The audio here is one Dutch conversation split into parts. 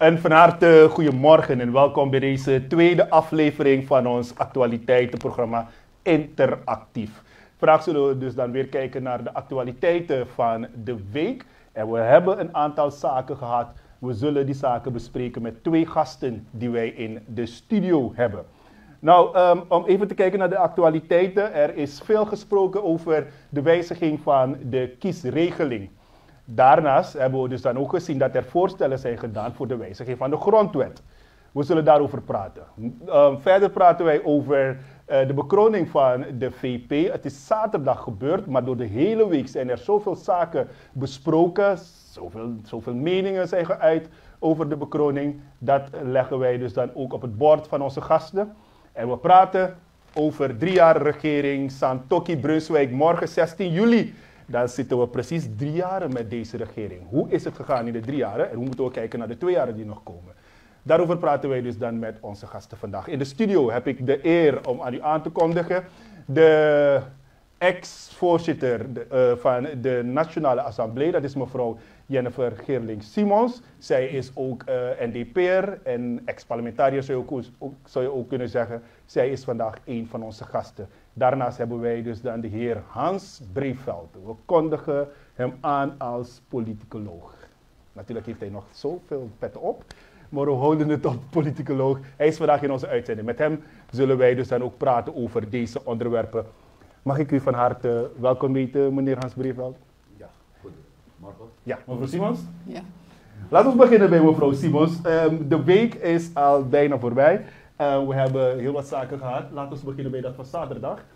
En van harte goedemorgen en welkom bij deze tweede aflevering van ons actualiteitenprogramma Interactief. Vandaag zullen we dus dan weer kijken naar de actualiteiten van de week. En we hebben een aantal zaken gehad. We zullen die zaken bespreken met twee gasten die wij in de studio hebben. Nou, om even te kijken naar de actualiteiten. Er is veel gesproken over de wijziging van de kiesregeling. Daarnaast hebben we dus dan ook gezien dat er voorstellen zijn gedaan voor de wijziging van de grondwet. We zullen daarover praten. Verder praten wij over de bekroning van de VP. Het is zaterdag gebeurd, maar door de hele week zijn er zoveel zaken besproken. Zoveel meningen zijn geuit over de bekroning. Dat leggen wij dus dan ook op het bord van onze gasten. En we praten over 3 jaar regering Santokki-Brunswijk morgen 16 juli. Dan zitten we precies 3 jaar met deze regering. Hoe is het gegaan in de 3 jaar? En hoe moeten we kijken naar de 2 jaar die nog komen? Daarover praten wij dus dan met onze gasten vandaag. In de studio heb ik de eer om aan u aan te kondigen de ex-voorzitter van de Nationale Assemblée. Dat is mevrouw Jennifer Geerling-Simons. Zij is ook NDP'er en ex-parlementariër zou je ook kunnen zeggen. Zij is vandaag een van onze gasten. Daarnaast hebben wij dus dan de heer Hans Breeveld. We kondigen hem aan als politicoloog. Natuurlijk heeft hij nog zoveel petten op, maar we houden het op politicoloog. Hij is vandaag in onze uitzending. Met hem zullen wij dus dan ook praten over deze onderwerpen. Mag ik u van harte welkom heten, meneer Hans Breeveld? Ja, goedemorgen. Ja, mevrouw Simons? Ja. Laten we beginnen bij mevrouw Simons. De week is al bijna voorbij. We hebben heel wat zaken gehad. Laten we beginnen bij dat van zaterdag.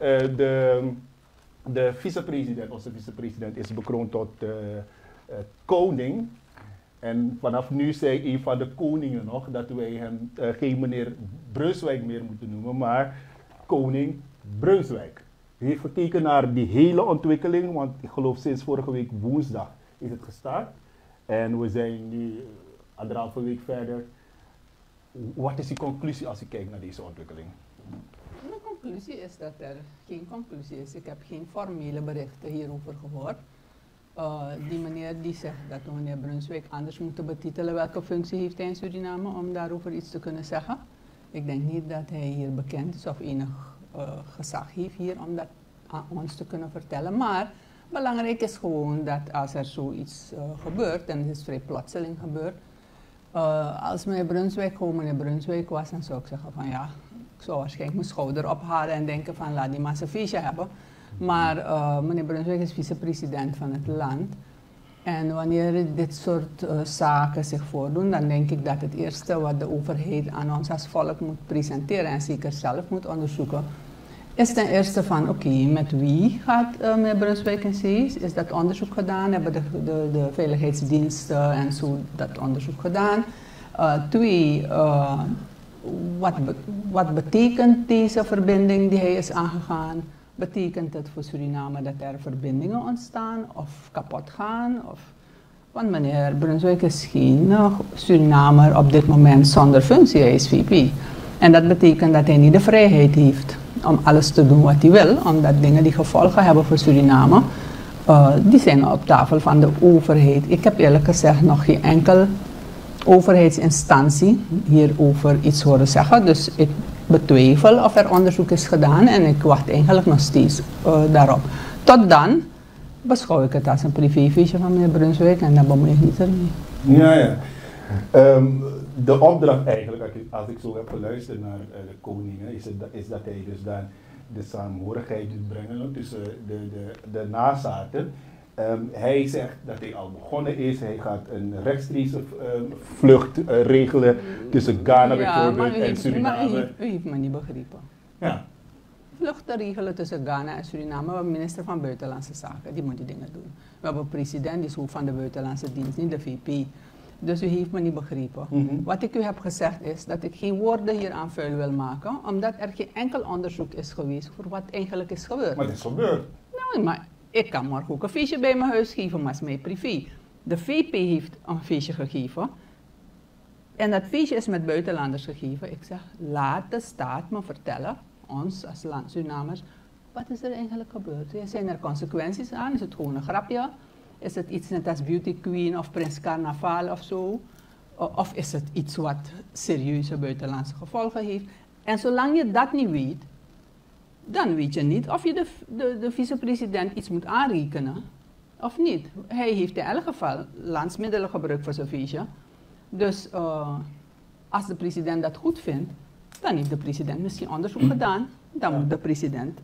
De vicepresident, onze vicepresident, is bekroond tot koning. En vanaf nu zei een van de koningen nog dat wij hem geen meneer Brunswijk meer moeten noemen, maar koning Brunswijk. U heeft gekeken naar die hele ontwikkeling, want ik geloof sinds vorige week woensdag is het gestart. En we zijn nu 1,5 week verder. Wat is die conclusie als je kijkt naar deze ontwikkeling? De conclusie is dat er geen conclusie is. Ik heb geen formele berichten hierover gehoord. Die meneer die zegt dat we meneer Brunswijk anders moeten betitelen. Welke functie heeft hij in Suriname om daarover iets te kunnen zeggen? Ik denk niet dat hij hier bekend is of enig gezag heeft hier om dat aan ons te kunnen vertellen. Maar belangrijk is gewoon dat als er zoiets gebeurt, en het is vrij plotseling gebeurd, als meneer Brunswijk gewoon meneer Brunswijk was, dan zou ik zeggen van ja, ik zou waarschijnlijk mijn schouder ophalen en denken van laat die maar zijn feestje hebben. Maar meneer Brunswijk is vicepresident van het land. En wanneer dit soort zaken zich voordoen, dan denk ik dat het eerste wat de overheid aan ons als volk moet presenteren en zeker zelf moet onderzoeken, is ten eerste van oké, met wie gaat meneer Brunswijk in zee? Is dat onderzoek gedaan? Hebben de veiligheidsdiensten en zo dat onderzoek gedaan? 2, wat betekent deze verbinding die hij is aangegaan? Betekent het voor Suriname dat er verbindingen ontstaan of kapot gaan? Want meneer Brunswijk is geen Surinamer op dit moment zonder functie, hij is VP. En dat betekent dat hij niet de vrijheid heeft om alles te doen wat hij wil, omdat dingen die gevolgen hebben voor Suriname, die zijn op tafel van de overheid. Ik heb eerlijk gezegd nog geen enkel overheidsinstantie hierover iets horen zeggen, dus ik betwijfel of er onderzoek is gedaan en ik wacht eigenlijk nog steeds daarop. Tot dan beschouw ik het als een privéfeestje van meneer Brunswijk en dan bemoei ik niet ermee. Ja. De opdracht eigenlijk, als ik zo heb geluisterd naar de koningen, is dat hij dus dan de saamhorigheid doet brengen tussen de nazaten. Hij zegt dat hij al begonnen is, hij gaat een rechtstreekse vlucht regelen tussen Ghana bijvoorbeeld en Suriname. Maar u heeft me niet begrepen. Ja. Vluchten regelen tussen Ghana en Suriname. We hebben minister van Buitenlandse Zaken, die moet die dingen doen. We hebben een president, die is hoofd van de Buitenlandse Dienst, niet de VP. Dus u heeft me niet begrepen. Wat ik u heb gezegd is dat ik geen woorden hier aan vuil wil maken, omdat er geen enkel onderzoek is geweest voor wat eigenlijk is gebeurd. Maar het is gebeurd. Nou, maar ik kan morgen ook een feestje bij mijn huis geven, maar het is mij privé. De VP heeft een feestje gegeven. En dat feestje is met buitenlanders gegeven. Ik zeg, laat de staat me vertellen, ons als land Surinamers, wat is er eigenlijk gebeurd? Zijn er consequenties aan? Is het gewoon een grapje? Is het iets net als Beauty Queen of Prins Carnaval of zo? Of is het iets wat serieuze buitenlandse gevolgen heeft? En zolang je dat niet weet, dan weet je niet of je de vicepresident iets moet aanrekenen of niet. Hij heeft in elk geval landsmiddelen gebruikt voor zijn feestje. Dus als de president dat goed vindt, dan heeft de president misschien onderzoek gedaan. Dan moet de president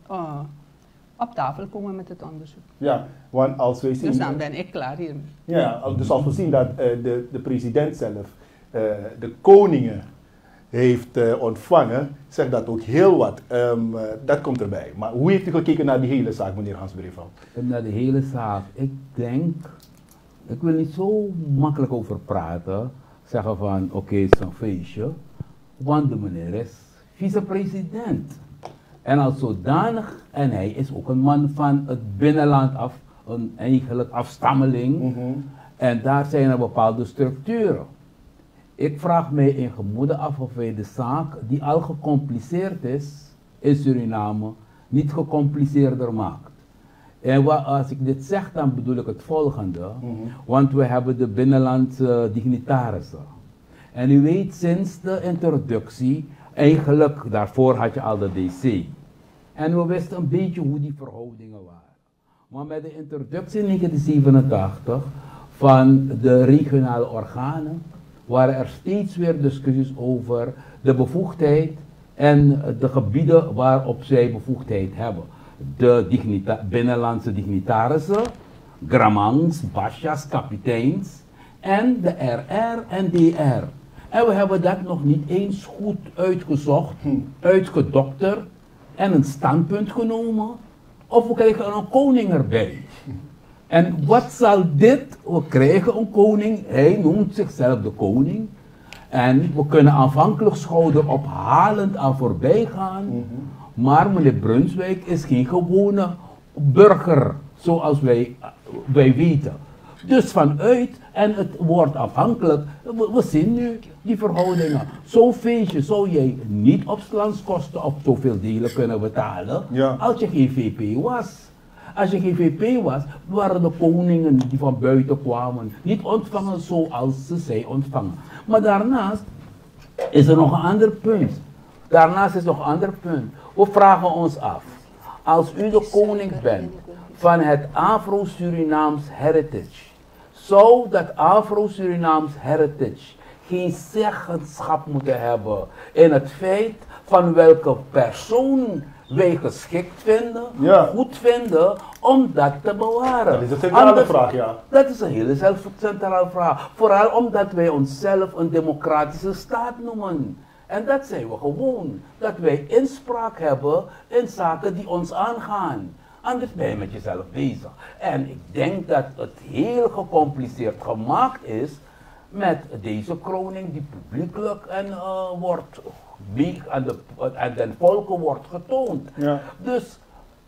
op tafel komen met het onderzoek. Ja, want als wij zien... Dus dan ben ik klaar hiermee. Ja, dus als we zien dat de president zelf de koningen heeft ontvangen, zegt dat ook heel wat. Dat komt erbij. Maar hoe heeft u gekeken naar die hele zaak, meneer Hans Breveld? Naar de hele zaak. Ik denk, ik wil niet zo makkelijk over praten. Zeggen van, oké, het is een feestje. Want de meneer is vicepresident. En als zodanig, en hij is ook een man van het binnenland af, een eigenlijk afstammeling. En daar zijn er bepaalde structuren. Ik vraag mij in gemoede af of wij de zaak, die al gecompliceerd is in Suriname, niet gecompliceerder maakt. En als ik dit zeg, dan bedoel ik het volgende. Want we hebben de binnenlandse dignitarissen. En u weet, sinds de introductie, eigenlijk daarvoor had je al de DC. En we wisten een beetje hoe die verhoudingen waren. Maar met de introductie in 1987 van de regionale organen, waren er steeds weer discussies over de bevoegdheid en de gebieden waarop zij bevoegdheid hebben. De binnenlandse dignitarissen, gramangs, basjas, kapiteins en de RR en DR. En we hebben dat nog niet eens goed uitgezocht, uitgedokterd en een standpunt genomen. Of we krijgen een koning erbij. En wat zal dit? We krijgen een koning, hij noemt zichzelf de koning. En we kunnen aanvankelijk schouderophalend aan voorbij gaan. Maar meneer Brunswijk is geen gewone burger, zoals wij weten. Dus vanuit, en het wordt afhankelijk, we zien nu die verhoudingen. Zo'n feestje zou jij niet op landskosten op zoveel delen kunnen betalen, als je geen VP was. Als je geen VP was, waren de koningen die van buiten kwamen niet ontvangen zoals ze zij ontvangen. Maar daarnaast is er nog een ander punt. We vragen ons af, als u de koning bent van het Afro-Surinaams heritage, zou dat Afro-Surinaams heritage geen zeggenschap moeten hebben in het feit van welke persoon wij geschikt vinden, goed vinden, om dat te bewaren. Dat is een centrale vraag, ja. Dat is een hele centrale vraag. Vooral omdat wij onszelf een democratische staat noemen. En dat zijn we gewoon. Dat wij inspraak hebben in zaken die ons aangaan. Anders ben je met jezelf bezig. En ik denk dat het heel gecompliceerd gemaakt is met deze kroning die publiekelijk en wordt aan den volken wordt getoond. Dus,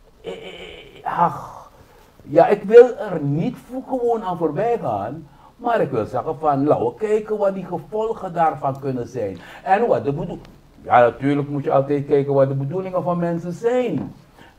ik wil er niet gewoon aan voorbij gaan, maar ik wil zeggen van, laten we kijken wat die gevolgen daarvan kunnen zijn. En wat de bedoeling. Ja, natuurlijk moet je altijd kijken wat de bedoelingen van mensen zijn.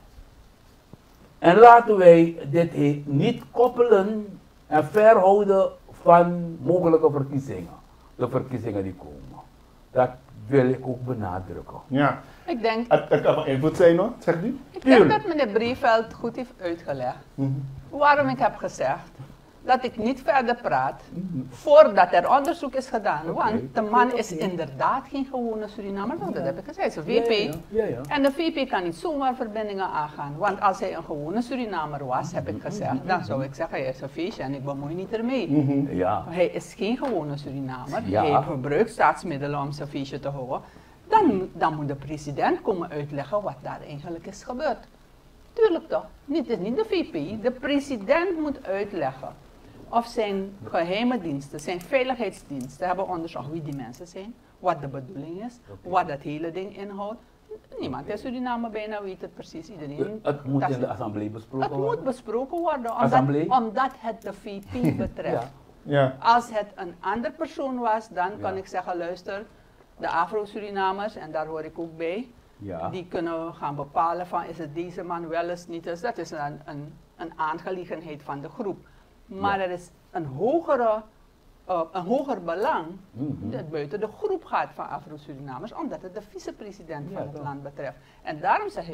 En laten wij dit niet koppelen en verhouden van mogelijke verkiezingen. De verkiezingen die komen. Dat wil ik ook benadrukken. Ja. Ik denk... Het kan van invloed zijn hoor, zegt u? Ik denk dat meneer Breveld goed heeft uitgelegd waarom ik heb gezegd dat ik niet verder praat voordat er onderzoek is gedaan. Want de man is inderdaad geen gewone Surinamer, dat heb ik gezegd. Hij is een VP. En de VP kan niet zomaar verbindingen aangaan. Want als hij een gewone Surinamer was, heb ik gezegd, dan zou ik zeggen, hij is een feestje en ik bemoei niet ermee. Hij is geen gewone Surinamer. Hij gebruikt staatsmiddelen om zijn feestje te houden. Dan moet de president komen uitleggen wat daar eigenlijk is gebeurd. Tuurlijk toch. Het is niet de VP. De president moet uitleggen of zijn geheime diensten, zijn veiligheidsdiensten hebben onderzocht wie die mensen zijn, wat de bedoeling is, wat dat hele ding inhoudt. Niemand in Suriname bijna weet het precies. Iedereen. Het moet in de assemblee besproken worden? Het moet besproken worden, omdat het de VP betreft. Als het een andere persoon was, dan kan ik zeggen, luister, de Afro-Surinamers, en daar hoor ik ook bij, die kunnen gaan bepalen van is het deze man wel eens niet. Dus dat is een aangelegenheid van de groep. Maar er is een hogere een hoger belang dat buiten de groep gaat van Afro-Surinamers, omdat het de vicepresident van het land betreft. En daarom zeg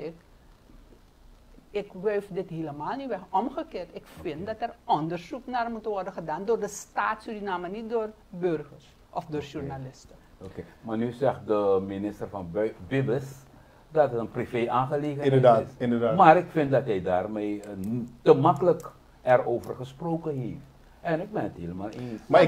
ik wuif dit helemaal niet weg. Omgekeerd, ik vind dat er onderzoek naar moet worden gedaan door de staat Suriname, niet door burgers of door journalisten. Oké. Maar nu zegt de minister van Bibbes dat het een privé-aangelegenheid Inderdaad, is. inderdaad. Maar ik vind dat hij daarmee te makkelijk erover gesproken heeft. En ik ben het helemaal eens. Maar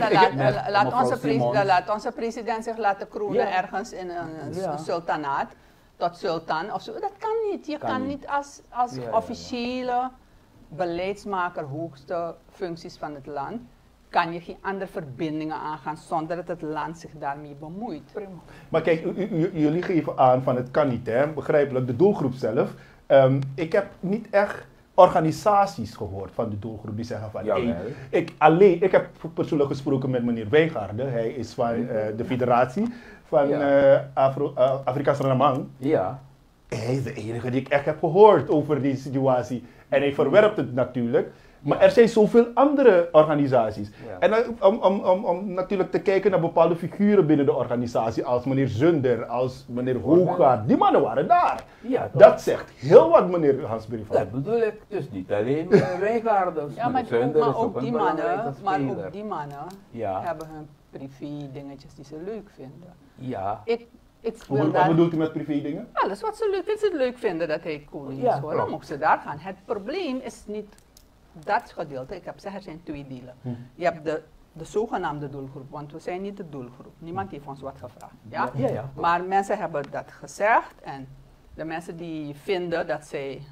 laat onze president zich laten kroenen ergens in een sultanaat, tot sultan of zo. Dat kan niet. Je kan niet als officiële beleidsmaker, hoogste functies van het land, kan je geen andere verbindingen aangaan zonder dat het land zich daarmee bemoeit. Prima. Maar kijk, jullie geven aan van het kan niet, hè? Begrijpelijk, de doelgroep zelf. Ik heb niet echt organisaties gehoord van de doelgroep die zeggen van ik heb persoonlijk gesproken met meneer Wijngaarden, hij is van de federatie van Afrikaanse Ramang. Ja. Hij is de enige die ik echt heb gehoord over deze situatie en hij verwerpt het natuurlijk. Maar er zijn zoveel andere organisaties. Ja. En om natuurlijk te kijken naar bepaalde figuren binnen de organisatie, als meneer Zunder, als meneer Hoogaard, die mannen waren daar. Ja, dat zegt heel wat, meneer Hansberry. Dat bedoel ik, dus niet alleen Wijngaarden. Ja, maar ook die mannen hebben hun privé dingetjes die ze leuk vinden. Ja. Wat bedoelt u met privé dingen? Alles wat ze leuk vinden dat hij koning is, hoor. Dan mogen ze daar gaan. Het probleem is niet dat gedeelte. Ik heb gezegd, er zijn twee delen. Je hebt de zogenaamde doelgroep, want we zijn niet de doelgroep. Niemand heeft ons wat gevraagd. Ja? Maar mensen hebben dat gezegd en de mensen die vinden dat zij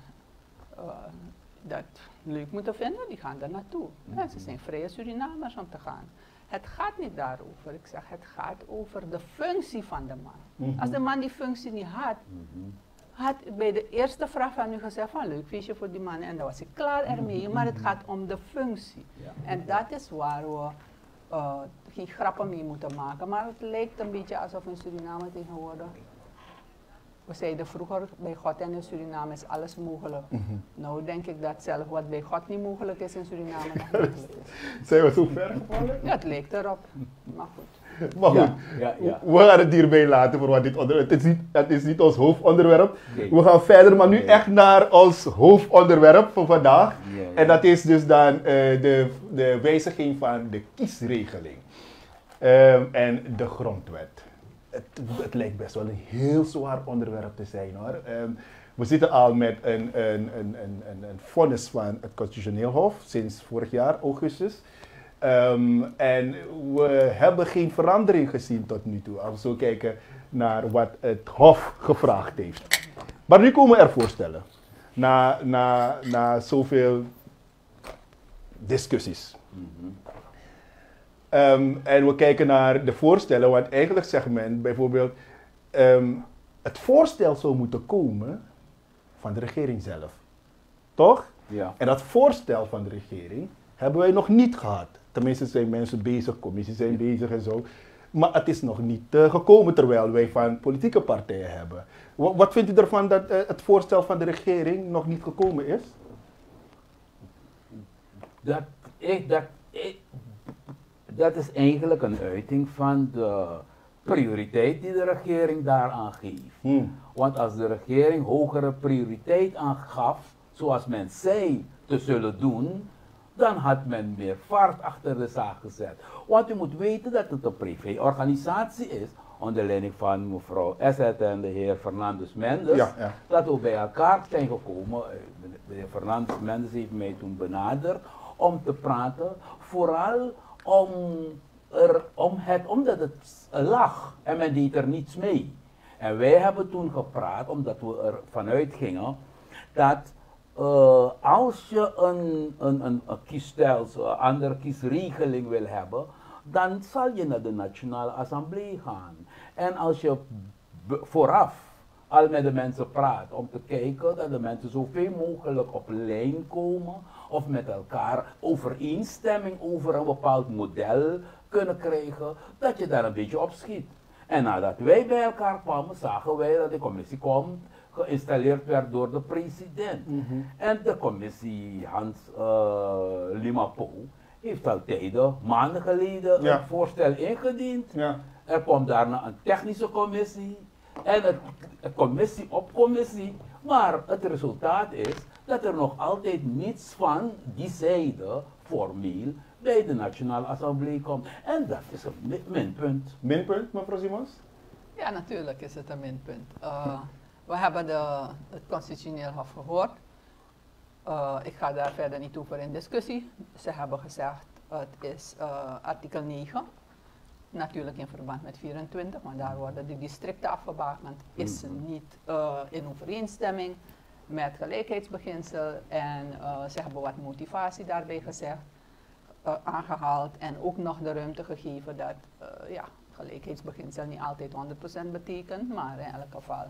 dat leuk moeten vinden, die gaan daar naartoe. Ze zijn vrije Surinamers om te gaan. Het gaat niet daarover. Ik zeg, het gaat over de functie van de man. Als de man die functie niet had bij de eerste vraag van u gezegd van leuk feestje voor die man en dan was ik klaar ermee, maar het gaat om de functie. En dat is waar we geen grappen mee moeten maken, maar het lijkt een beetje alsof in Suriname tegenwoordig, we zeiden vroeger bij God en in Suriname is alles mogelijk. Nou denk ik dat zelf wat bij God niet mogelijk is in Suriname nog mogelijk is. Zijn we zo ver gevallen? Ja, het lijkt erop, maar goed. Maar goed, we gaan het hierbij laten voor wat dit onderwerp. Het is niet ons hoofdonderwerp. Okay. We gaan verder, maar nu echt naar ons hoofdonderwerp van vandaag. En dat is dus dan de wijziging van de kiesregeling. En de grondwet. Het lijkt best wel een heel zwaar onderwerp te zijn, hoor. We zitten al met een vonnis van het Constitutioneel Hof sinds vorig jaar, augustus. En we hebben geen verandering gezien tot nu toe, als we zo kijken naar wat het Hof gevraagd heeft. Maar nu komen er voorstellen, na zoveel discussies. En we kijken naar de voorstellen, want eigenlijk zegt men bijvoorbeeld, het voorstel zou moeten komen van de regering zelf. Toch? Ja. En dat voorstel van de regering hebben wij nog niet gehad. Tenminste zijn mensen bezig, commissies zijn bezig en zo. Maar het is nog niet gekomen terwijl wij van politieke partijen hebben. Wat vindt u ervan dat het voorstel van de regering nog niet gekomen is? Dat is eigenlijk een uiting van de prioriteit die de regering daaraan geeft. Want als de regering hogere prioriteit aangaf, zoals men zei te zullen doen, dan had men meer vaart achter de zaak gezet. Want u moet weten dat het een privéorganisatie is, onder leiding van mevrouw Esset en de heer Fernandes Mendes, dat we bij elkaar zijn gekomen. De heer Fernandes Mendes heeft mij toen benaderd om te praten, vooral omdat het lag en men deed er niets mee. En wij hebben toen gepraat, omdat we er vanuit gingen, dat als je een kiesstelsel, een andere kiesregeling wil hebben, dan zal je naar de Nationale Assemblée gaan. En als je vooraf al met de mensen praat, om te kijken dat de mensen zoveel mogelijk op lijn komen, of met elkaar overeenstemming over een bepaald model kunnen krijgen, dat je daar een beetje op schiet. En nadat wij bij elkaar kwamen, zagen wij dat de commissie komt, geïnstalleerd werd door de president. En de commissie Hans Limapo heeft al tijden, maanden geleden, Ja. een voorstel ingediend. Ja. Er komt daarna een technische commissie en een commissie op commissie. Maar het resultaat is dat er nog altijd niets van die zijde formeel bij de Nationale Assemblée komt. En dat is een minpunt. Minpunt, mevrouw Simons? Ja, natuurlijk is het een minpunt. We hebben het Constitutioneel Hof gehoord. Ik ga daar verder niet over in discussie. Ze hebben gezegd, het is artikel 9. Natuurlijk in verband met 24, want daar worden de districten afgebakend. Is niet in overeenstemming met gelijkheidsbeginsel. En ze hebben wat motivatie daarbij gezegd, aangehaald. En ook nog de ruimte gegeven dat gelijkheidsbeginsel niet altijd 100% betekent. Maar in elk geval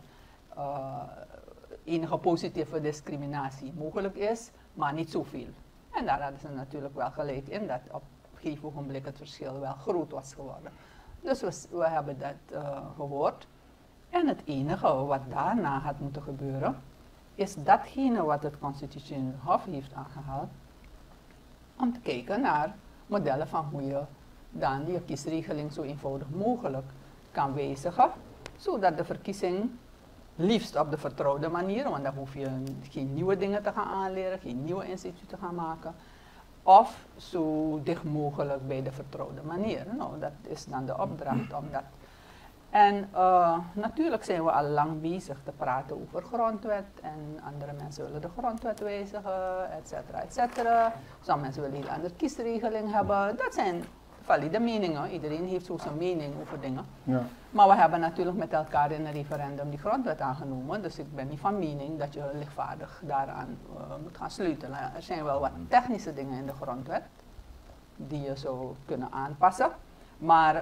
enige positieve discriminatie mogelijk is, maar niet zoveel. En daar hadden ze natuurlijk wel gelijk in dat op een gegeven ogenblik het verschil wel groot was geworden. Dus we hebben dat gehoord. En het enige wat daarna had moeten gebeuren, is datgene wat het Constitutioneel Hof heeft aangehaald, om te kijken naar modellen van hoe je dan je kiesregeling zo eenvoudig mogelijk kan wijzigen, zodat de verkiezing liefst op de vertrouwde manier, want dan hoef je geen nieuwe dingen te gaan aanleren, geen nieuwe instituten te gaan maken, of zo dicht mogelijk bij de vertrouwde manier. Nou, dat is dan de opdracht om dat. En natuurlijk zijn we al lang bezig te praten over grondwet en andere mensen willen de grondwet wijzigen, et cetera, et cetera. Sommige mensen willen een heel andere kiesregeling hebben. Dat zijn valide meningen. Iedereen heeft zo zijn mening over dingen. Ja. Maar we hebben natuurlijk met elkaar in een referendum die grondwet aangenomen. Dus ik ben niet van mening dat je lichtvaardig daaraan moet gaan sleutelen. Er zijn wel wat technische dingen in de grondwet die je zou kunnen aanpassen. Maar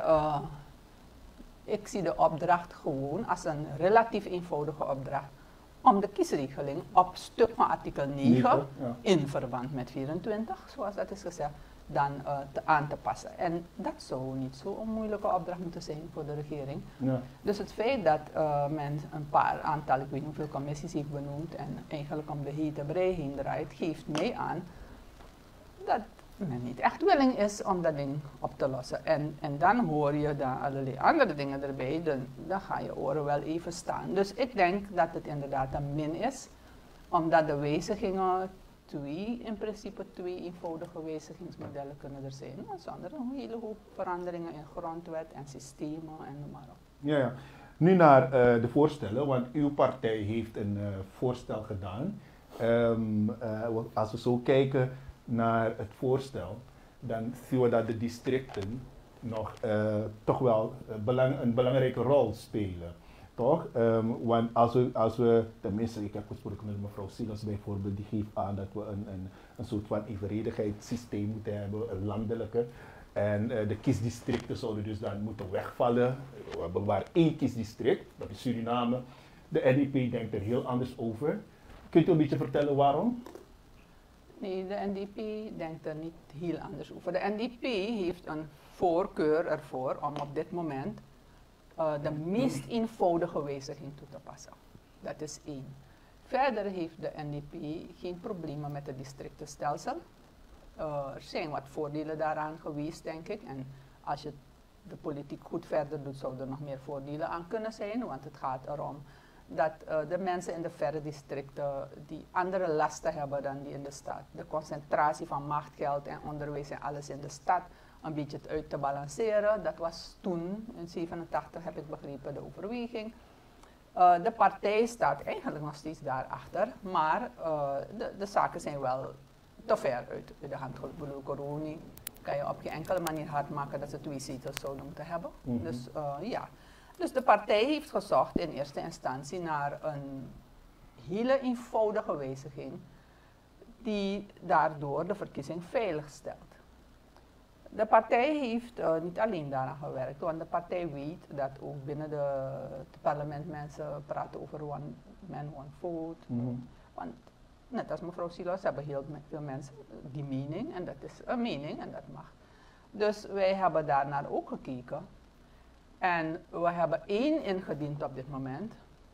ik zie de opdracht gewoon als een relatief eenvoudige opdracht om de kiesregeling op stuk van artikel 9 in verband met 24, zoals dat is gezegd, dan aan te passen. En dat zou niet zo'n moeilijke opdracht moeten zijn voor de regering. Ja. Dus het feit dat men een aantal, ik weet niet hoeveel commissies heeft benoemd en eigenlijk om de hete brei heen draait, geeft mij aan dat men niet echt willing is om dat ding op te lossen. En dan hoor je dan allerlei andere dingen erbij, dan gaan je oren wel even staan. Dus ik denk dat het inderdaad een min is, omdat de wijzigingen in principe twee eenvoudige wijzigingsmodellen kunnen er zijn. Zonder een hele hoop veranderingen in grondwet en systemen en noem maar op. Ja, ja. Nu naar de voorstellen, want uw partij heeft een voorstel gedaan. Als we zo kijken naar het voorstel, dan zien we dat de districten nog toch wel een belangrijke rol spelen. Toch? Want als we, tenminste, ik heb gesproken met mevrouw Silas bijvoorbeeld, die geeft aan dat we een soort van evenredigheidssysteem moeten hebben, een landelijke. En de kiesdistricten zouden dus dan moeten wegvallen. We hebben maar één kiesdistrict, dat is Suriname. De NDP denkt er heel anders over. Kunt u een beetje vertellen waarom? Nee, de NDP denkt er niet heel anders over. De NDP heeft een voorkeur ervoor om op dit moment de meest eenvoudige wijziging toe te passen. Dat is één. Verder heeft de NDP geen problemen met het districtenstelsel. Er zijn wat voordelen daaraan geweest, denk ik. En als je de politiek goed verder doet, zou er nog meer voordelen aan kunnen zijn. Want het gaat erom dat de mensen in de verre districten die andere lasten hebben dan die in de stad. De concentratie van macht, geld en onderwijs en alles in de stad een beetje uit te balanceren. Dat was toen, in 1987 heb ik begrepen, de overweging. De partij staat eigenlijk nog steeds daarachter, maar de zaken zijn wel te ver uit de hand gelopen. Coroni kan je op geen enkele manier hard maken dat ze 2 zetels zouden moeten hebben. Dus ja. Dus de partij heeft gezocht in eerste instantie naar een hele eenvoudige wijziging die daardoor de verkiezing veilig stelt. De partij heeft niet alleen daaraan gewerkt, want de partij weet dat ook binnen het parlement mensen praten over one man, one vote. Want net als mevrouw Silas hebben heel veel mensen die mening en dat is een mening en dat mag. Dus wij hebben daarnaar ook gekeken. En we hebben 1 ingediend op dit moment.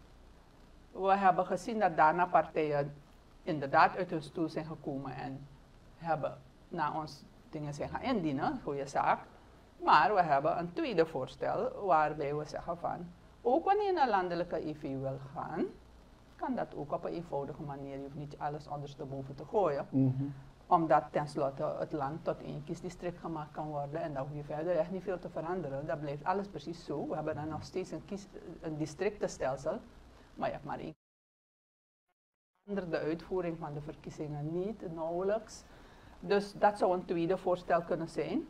We hebben gezien dat daarna partijen inderdaad uit hun stoel zijn gekomen en hebben naar ons dingen zijn gaan indienen, goede zaak. Maar we hebben een tweede voorstel waarbij we zeggen van, ook wanneer je naar landelijke IV wil gaan, kan dat ook op een eenvoudige manier. Je hoeft niet alles ondersteboven te gooien. Omdat tenslotte het land tot één kiesdistrict gemaakt kan worden en dan hoef je verder echt niet veel te veranderen. Dat blijft alles precies zo. We hebben dan nog steeds een districtenstelsel, maar je hebt maar één. De uitvoering van de verkiezingen niet, nauwelijks. Dus dat zou een tweede voorstel kunnen zijn.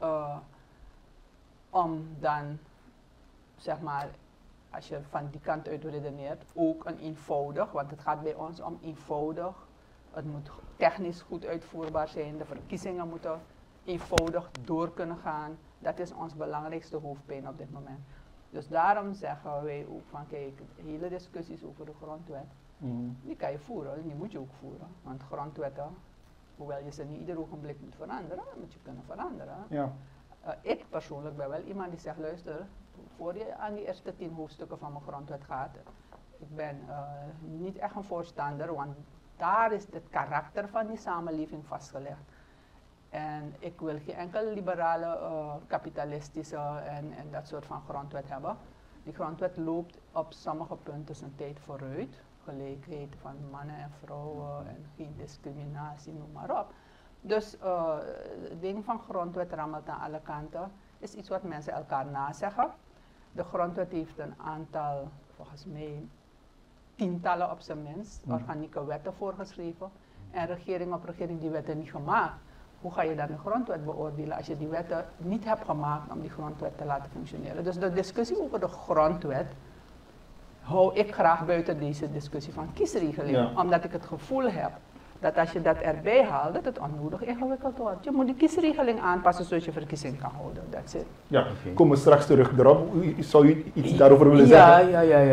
Om dan, zeg maar, als je van die kant uit redeneert, ook een eenvoudig, want het gaat bij ons om eenvoudig. Het moet technisch goed uitvoerbaar zijn, de verkiezingen moeten eenvoudig door kunnen gaan. Dat is ons belangrijkste hoofdpijn op dit moment. Dus daarom zeggen wij ook van, kijk, hele discussies over de grondwet, die kan je voeren, die moet je ook voeren. Want grondwetten, hoewel je ze niet ieder ogenblik moet veranderen, moet je kunnen veranderen. Ja. Ik persoonlijk ben wel iemand die zegt, luister, voor je aan die eerste 10 hoofdstukken van mijn grondwet gaat, ik ben niet echt een voorstander, want daar is het karakter van die samenleving vastgelegd. En ik wil geen enkele liberale, kapitalistische en dat soort van grondwet hebben. Die grondwet loopt op sommige punten zijn tijd vooruit. Gelijkheid van mannen en vrouwen en geen discriminatie, noem maar op. Dus het ding van grondwet rammelt aan alle kanten is iets wat mensen elkaar nazeggen. De grondwet heeft een aantal, volgens mij, tientallen op zijn minst, organieke wetten voorgeschreven. En regering op regering die wetten niet gemaakt. Hoe ga je dan de grondwet beoordelen als je die wetten niet hebt gemaakt om die grondwet te laten functioneren? Dus de discussie over de grondwet hou ik graag buiten deze discussie van kiesregeling. Omdat ik het gevoel heb dat als je dat erbij haalt, dat het onnodig ingewikkeld wordt. Je moet die kiesregeling aanpassen zodat je verkiezing kan houden. That's it. Ja, komen we straks terug erop. Zou u iets daarover willen zeggen?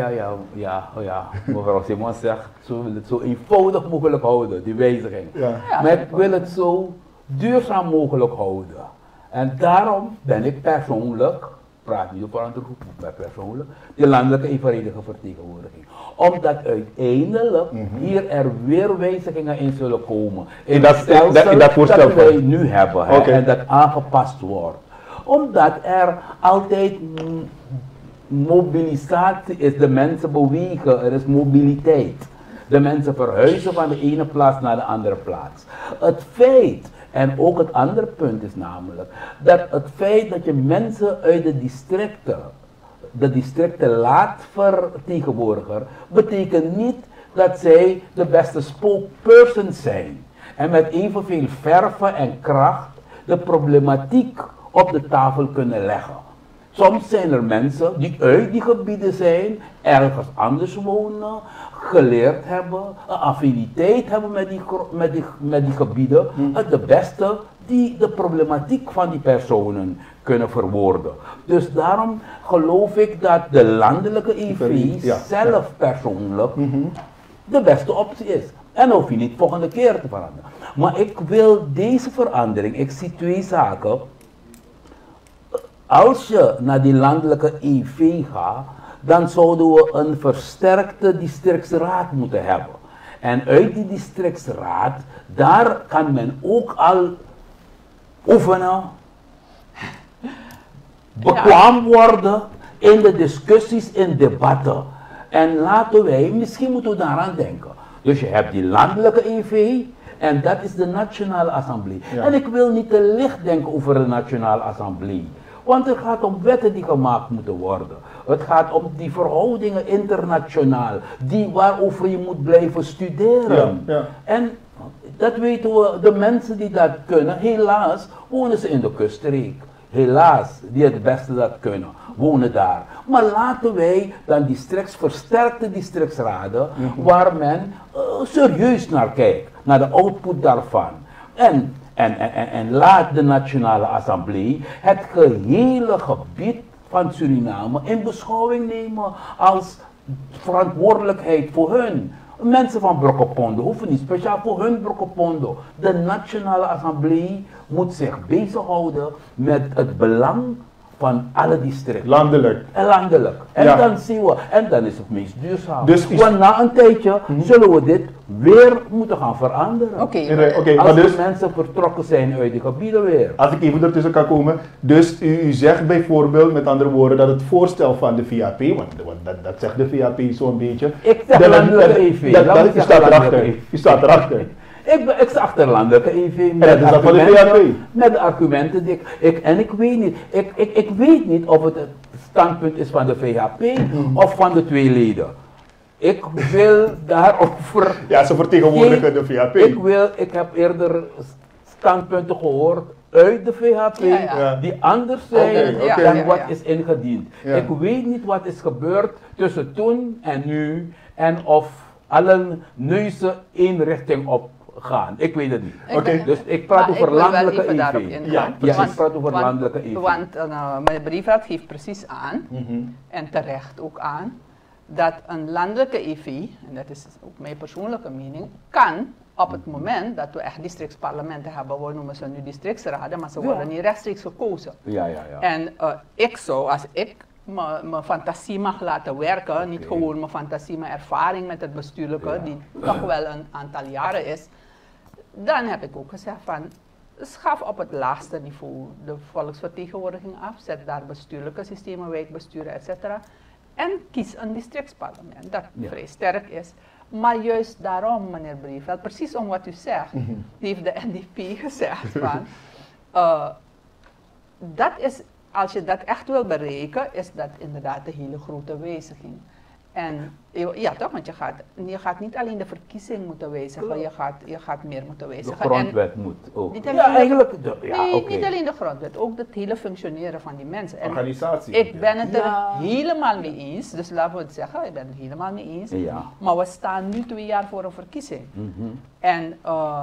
Ja. Mevrouw Simon zegt, ze willen het zo eenvoudig mogelijk houden, die wijziging. Maar ik wil het zo duurzaam mogelijk houden. En daarom ben ik persoonlijk, praat niet over andere groepen, maar persoonlijk, de landelijke evenredige vertegenwoordiging. Omdat uiteindelijk hier er weer wijzigingen in zullen komen. In dat stelsel dat wij nu hebben en dat aangepast wordt. Omdat er altijd mobilisatie is, de mensen bewegen, er is mobiliteit. De mensen verhuizen van de ene plaats naar de andere plaats. Het feit, en ook het andere punt is namelijk, dat het feit dat je mensen uit de districten laat vertegenwoordigen, betekent niet dat zij de beste spokespersons zijn. En met evenveel verve en kracht de problematiek op de tafel kunnen leggen. Soms zijn er mensen die uit die gebieden zijn, ergens anders wonen, geleerd hebben, een affiniteit hebben met die gebieden, het de beste die de problematiek van die personen kunnen verwoorden. Dus daarom geloof ik dat de landelijke EV zelf persoonlijk de beste optie is. En hoef je niet volgende keer te veranderen. Maar ik wil deze verandering, ik zie twee zaken. Als je naar die landelijke EV gaat, dan zouden we een versterkte districtsraad moeten hebben. En uit die districtsraad, daar kan men ook al oefenen, bekwaam worden in de discussies, in debatten. En laten wij, misschien moeten we daaraan denken. Dus je hebt die landelijke EV en dat is de Nationale Assemblée. En ik wil niet te licht denken over de Nationale Assemblée. Want het gaat om wetten die gemaakt moeten worden. Het gaat om die verhoudingen internationaal, waarover je moet blijven studeren. En dat weten we, de mensen die dat kunnen, helaas wonen ze in de kuststreek. Helaas, die het beste dat kunnen, wonen daar. Maar laten wij dan versterkte districtsraden, waar men serieus naar kijkt, naar de output daarvan. En laat de Nationale Assemblée het gehele gebied van Suriname in beschouwing nemen als verantwoordelijkheid voor hun. Mensen van Brokopondo hoeven niet speciaal voor hun Brokopondo. De Nationale Assemblée moet zich bezighouden met het belang van alle districten. Landelijk. En landelijk. En Ja. dan zien we, en dan is het meest duurzaam. Dus Want na een tijdje zullen we dit weer moeten gaan veranderen. Oké, Als maar de dus, mensen vertrokken zijn uit die gebieden weer. als ik even ertussen kan komen, dus u zegt bijvoorbeeld, met andere woorden, dat het voorstel van de VAP, want dat zegt de VAP zo'n beetje. Ik zeg landelijke EV. U staat erachter. U staat erachter. Ik sta achter landelijke EV En dat is dat van de VAP. met de argumenten die en ik weet niet, ik weet niet of het standpunt is van de VHP of van de twee leden. Ik wil daarover. Ja, ze vertegenwoordigen de VAP. Ik heb eerder standpunten gehoord uit de VHP Ja. die anders zijn Oké. dan wat is ingediend. Ja. Ik weet niet wat is gebeurd tussen toen en nu en of alle neuzen één richting op gaan. Ik weet het niet. Oké. Dus ik praat over landelijke even daarop EV. ingaan. Ja, Ja, ik praat over landelijke EV. Want meneer Brieveld geeft precies aan, Mhm. en terecht ook aan, dat een landelijke EV, en dat is ook mijn persoonlijke mening, kan op het moment dat we echt districtsparlementen hebben, we noemen ze nu districtsraden, maar ze worden niet rechtstreeks gekozen. Ja. En ik zou, als ik mijn fantasie mag laten werken, niet gewoon mijn fantasie, mijn ervaring met het bestuurlijke, die toch wel een aantal jaren is, dan heb ik ook gezegd van, schaf op het laagste niveau de volksvertegenwoordiging af, zet daar bestuurlijke systemen, wijkbesturen, etc. En kies een districtsparlement dat vrij sterk is. Maar juist daarom, meneer Brieveld, precies om wat u zegt, heeft de NDP gezegd van, dat is, als je dat echt wil bereiken, is dat inderdaad een hele grote wijziging. En ja toch, want je gaat niet alleen de verkiezing moeten wijzigen, je gaat meer moeten De wijzigen. grondwet moet ook. Niet alleen Ja, eigenlijk. niet alleen de grondwet, ook het hele functioneren van die mensen. En Organisatie. ik ben het er Ja. helemaal mee eens, dus laten we het zeggen, ik ben het helemaal mee eens. Ja. Maar we staan nu 2 jaar voor een verkiezing. Mhm. En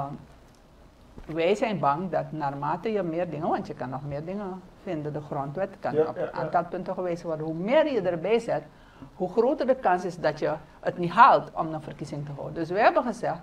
wij zijn bang dat naarmate je meer dingen, want je kan nog meer dingen vinden, de grondwet kan op een aantal punten gewezen worden. Hoe meer je erbij zet, hoe groter de kans is dat je het niet haalt om een verkiezing te houden. Dus wij hebben gezegd,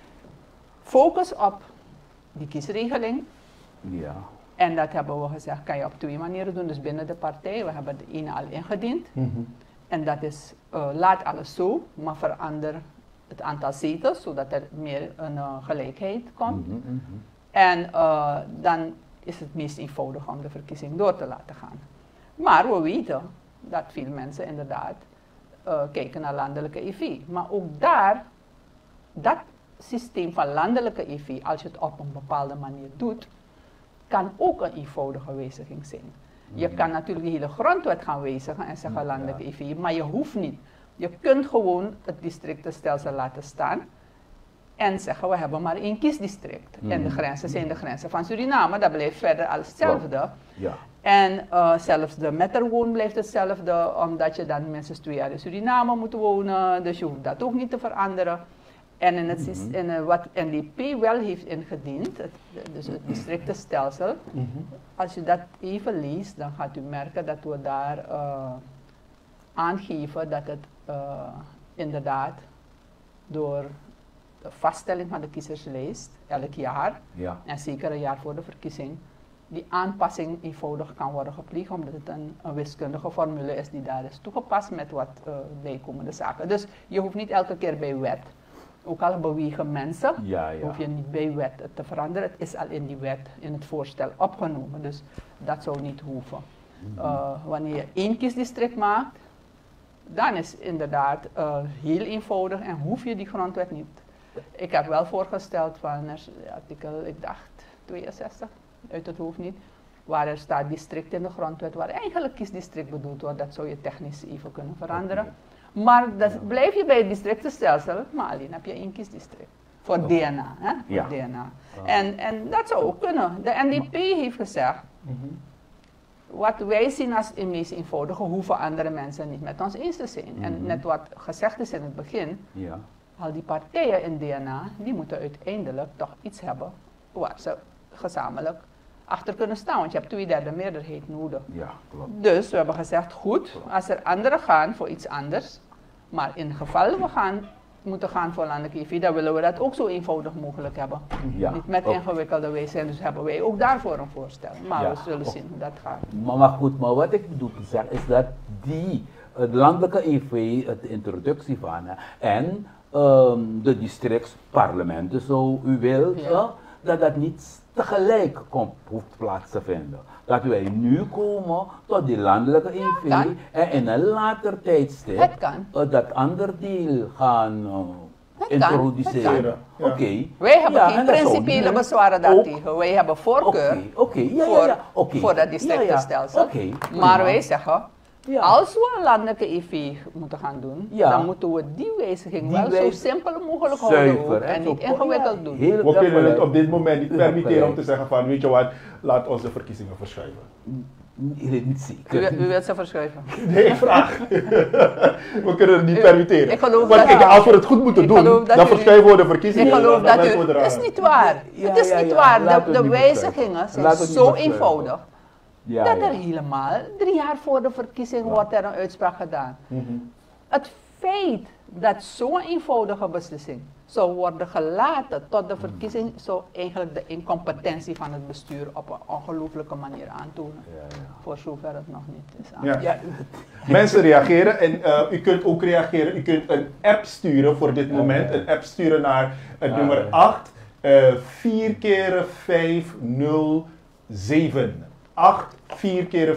focus op die kiesregeling. Ja. En dat hebben we gezegd, kan je op 2 manieren doen. Dus binnen de partij, we hebben de ene al ingediend. En dat is, laat alles zo, maar verander het aantal zetels, zodat er meer een gelijkheid komt. En dan is het meest eenvoudig om de verkiezing door te laten gaan. Maar we weten dat veel mensen inderdaad kijken naar landelijke EV. Maar ook daar, dat systeem van landelijke EV, als je het op een bepaalde manier doet, kan ook een eenvoudige wijziging zijn. Je kan natuurlijk de hele grondwet gaan wijzigen en zeggen landelijke EV, maar je hoeft niet. Je kunt gewoon het districtenstelsel laten staan en zeggen we hebben maar 1 kiesdistrict. En de grenzen zijn de grenzen van Suriname, dat blijft verder alles hetzelfde. Ja. En zelfs de metterwoon blijft hetzelfde, omdat je dan minstens 2 jaar in Suriname moet wonen, dus je hoeft dat ook niet te veranderen. En in het wat NDP wel heeft ingediend, dus het districtenstelsel, als je dat even leest, dan gaat u merken dat we daar aangeven dat het inderdaad door de vaststelling van de kiezerslijst elk jaar, en zeker een jaar voor de verkiezing, die aanpassing eenvoudig kan worden gepleegd, omdat het een wiskundige formule is die daar is toegepast met wat bijkomende zaken. Dus je hoeft niet elke keer bij wet, ook al bewegen mensen, hoef je niet bij wet het te veranderen. Het is al in die wet, in het voorstel opgenomen, dus dat zou niet hoeven. Wanneer je 1 kiesdistrict maakt, dan is het inderdaad heel eenvoudig en hoef je die grondwet niet. Ik heb wel voorgesteld van artikel, ik dacht 62, uit het hoofd niet, waar er staat district in de grondwet, waar eigenlijk kiesdistrict bedoeld wordt, dat zou je technisch even kunnen veranderen. Maar blijf je bij het districtenstelsel, maar alleen heb je 1 kiesdistrict. Voor DNA. Hè? Voor DNA. En dat zou ook kunnen. De NDP heeft gezegd, wat wij zien als het meest eenvoudige, hoeven andere mensen niet met ons eens te zijn. En net wat gezegd is in het begin, al die partijen in DNA, die moeten uiteindelijk toch iets hebben waar ze gezamenlijk achter kunnen staan. Want je hebt 2/3 meerderheid nodig. Ja, klopt. Dus we hebben gezegd, goed, als er anderen gaan voor iets anders, maar in geval we gaan moeten gaan voor landelijke EV, dan willen we dat ook zo eenvoudig mogelijk hebben. Ja. Niet met ingewikkelde wijze, en dus hebben wij ook daarvoor een voorstel. Maar we zullen zien hoe dat gaat. Maar goed, maar wat ik bedoel te zeggen is dat het landelijke EV, de introductie van en de districtsparlementen, zo u wilt, dat niet tegelijk hoeft plaats te vinden. Dat wij nu komen tot die landelijke EV en in een later tijdstip dat ander deel gaan introduceren. Oké. Wij hebben geen principiële bezwaren daartegen. Wij hebben voorkeur voor dat districtenstelsel. Maar wij zeggen, als we een landelijke EV moeten gaan doen, dan moeten we die wijziging wel zo simpel mogelijk houden en niet ingewikkeld doen. We kunnen het op dit moment niet permitteren om te zeggen van, weet je wat, laat ons de verkiezingen verschuiven. Niet zeker. U wilt ze verschuiven? Nee, ik vraag. We kunnen het niet permitteren. Want als we het goed moeten doen, dan verschuiven we de verkiezingen. Ik geloof dat het is niet waar. Het is niet waar. De wijzigingen zijn zo eenvoudig. Dat er helemaal 3 jaar voor de verkiezing wordt er een uitspraak gedaan. Het feit dat zo'n eenvoudige beslissing zou worden gelaten tot de verkiezing, zou eigenlijk de incompetentie van het bestuur op een ongelooflijke manier aantonen. Voor zover het nog niet is. Mensen reageren en u kunt ook reageren. U kunt een app sturen voor dit moment. Een app sturen naar het nummer 8 4 keer 507. 8 4 keer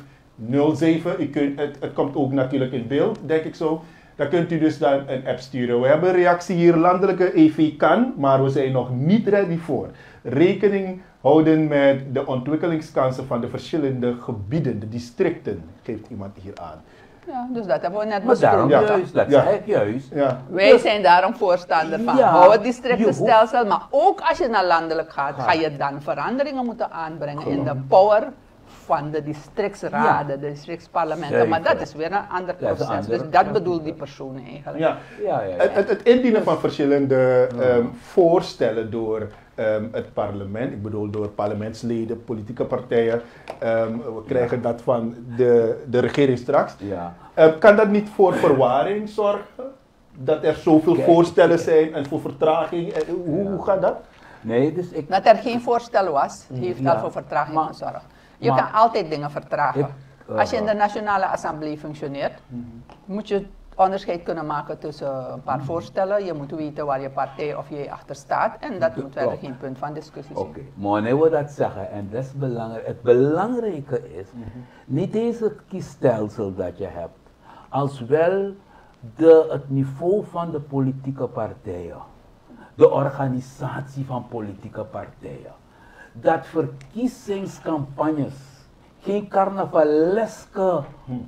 507. Het komt ook natuurlijk in beeld, denk ik zo. Dan kunt u dus dan een app sturen. We hebben een reactie hier, landelijke EV kan, maar we zijn nog niet ready voor. Rekening houden met de ontwikkelingskansen van de verschillende gebieden, de districten, geeft iemand hier aan. Ja, dus dat hebben we net besproken. Dat zeg ik juist. Wij zijn daarom voorstander van. Hou het districtenstelsel, maar ook als je naar landelijk gaat, ga je dan veranderingen moeten aanbrengen in de power van de districtsraden, de districtsparlementen. Maar dat is weer een ander proces. Dus dat bedoelt die persoon eigenlijk. Het indienen van verschillende voorstellen door het parlement, ik bedoel door parlementsleden, politieke partijen, we krijgen dat van de regering straks. Kan dat niet voor verwarring zorgen? Dat er zoveel voorstellen zijn en voor vertraging? Hoe gaat dat? Nee, dus dat er geen voorstel was, heeft al voor vertraging gezorgd. Je kan altijd dingen vertragen. Als je in de Nationale Assemblée functioneert, moet je onderscheid kunnen maken tussen een paar voorstellen. Je moet weten waar je partij of jij achter staat. En dat moet wel geen punt van discussie zijn. Oké, maar wanneer we dat zeggen, en dat is belangrijk. Het belangrijke is, niet deze kiesstelsel dat je hebt, als wel het niveau van de politieke partijen, de organisatie van politieke partijen. Dat verkiezingscampagnes geen carnavaleske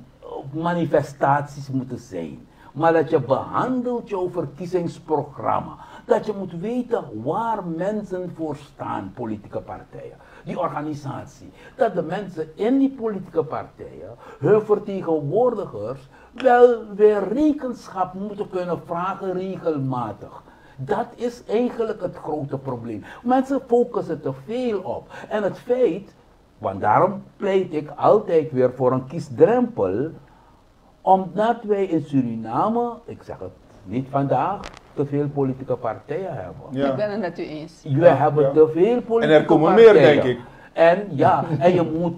manifestaties moeten zijn, maar dat je behandelt jouw verkiezingsprogramma. Dat je moet weten waar mensen voor staan, politieke partijen, die organisatie. Dat de mensen in die politieke partijen, hun vertegenwoordigers, wel weer rekenschap moeten kunnen vragen regelmatig. Dat is eigenlijk het grote probleem. Mensen focussen te veel op. En het feit, want daarom pleit ik altijd weer voor een kiesdrempel, omdat wij in Suriname, ik zeg het niet vandaag, te veel politieke partijen hebben. Ik ben het met u eens. We hebben te veel politieke partijen. En er komen meer, denk ik. En en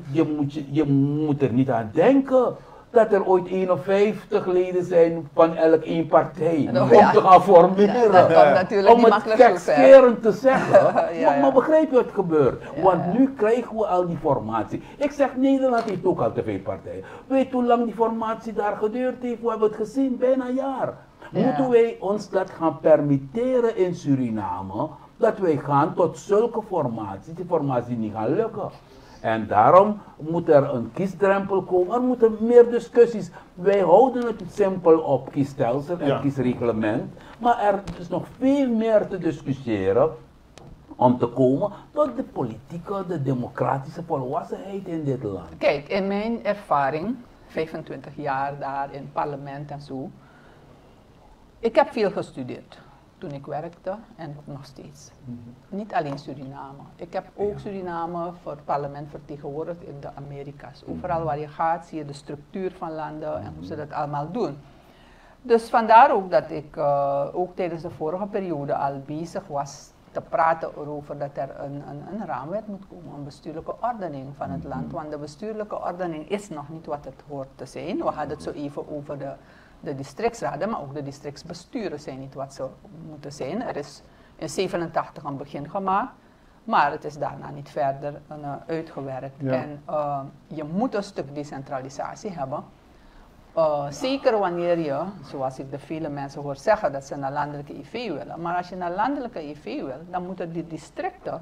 je moet er niet aan denken dat er ooit 51 leden zijn van elk één partij om te gaan formeren. Om het gekscherend te zeggen. Maar begrijp je wat gebeurt? Want nu krijgen we al die formatie. Ik zeg, Nederland heeft ook al te veel partijen. Weet hoe lang die formatie daar geduurd heeft? We hebben het gezien, bijna een jaar. Moeten wij ons dat gaan permitteren in Suriname, dat wij gaan tot zulke formaties, die formatie niet gaan lukken. En daarom moet er een kiesdrempel komen, er moeten meer discussies. Wij houden het simpel op kiesstelsel en kiesreglement, maar er is nog veel meer te discussiëren om te komen tot de politieke, de democratische volwassenheid in dit land. Kijk, in mijn ervaring, 25 jaar daar in het parlement en zo, ik heb veel gestudeerd toen ik werkte en nog steeds. Niet alleen Suriname. Ik heb ook Suriname voor het parlement vertegenwoordigd in de Amerika's. Overal waar je gaat zie je de structuur van landen en hoe ze dat allemaal doen. Dus vandaar ook dat ik ook tijdens de vorige periode al bezig was te praten over dat er een raamwet moet komen, een bestuurlijke ordening van het land. Want de bestuurlijke ordening is nog niet wat het hoort te zijn. We hadden het zo even over de districtsraden, maar ook de districtsbesturen zijn niet wat ze moeten zijn. Er is in 87 een begin gemaakt, maar het is daarna niet verder uitgewerkt. Ja. En je moet een stuk decentralisatie hebben. Zeker wanneer je, zoals ik de vele mensen hoor zeggen, dat ze naar landelijke IV willen. Maar als je naar landelijke IV wil, dan moeten die districten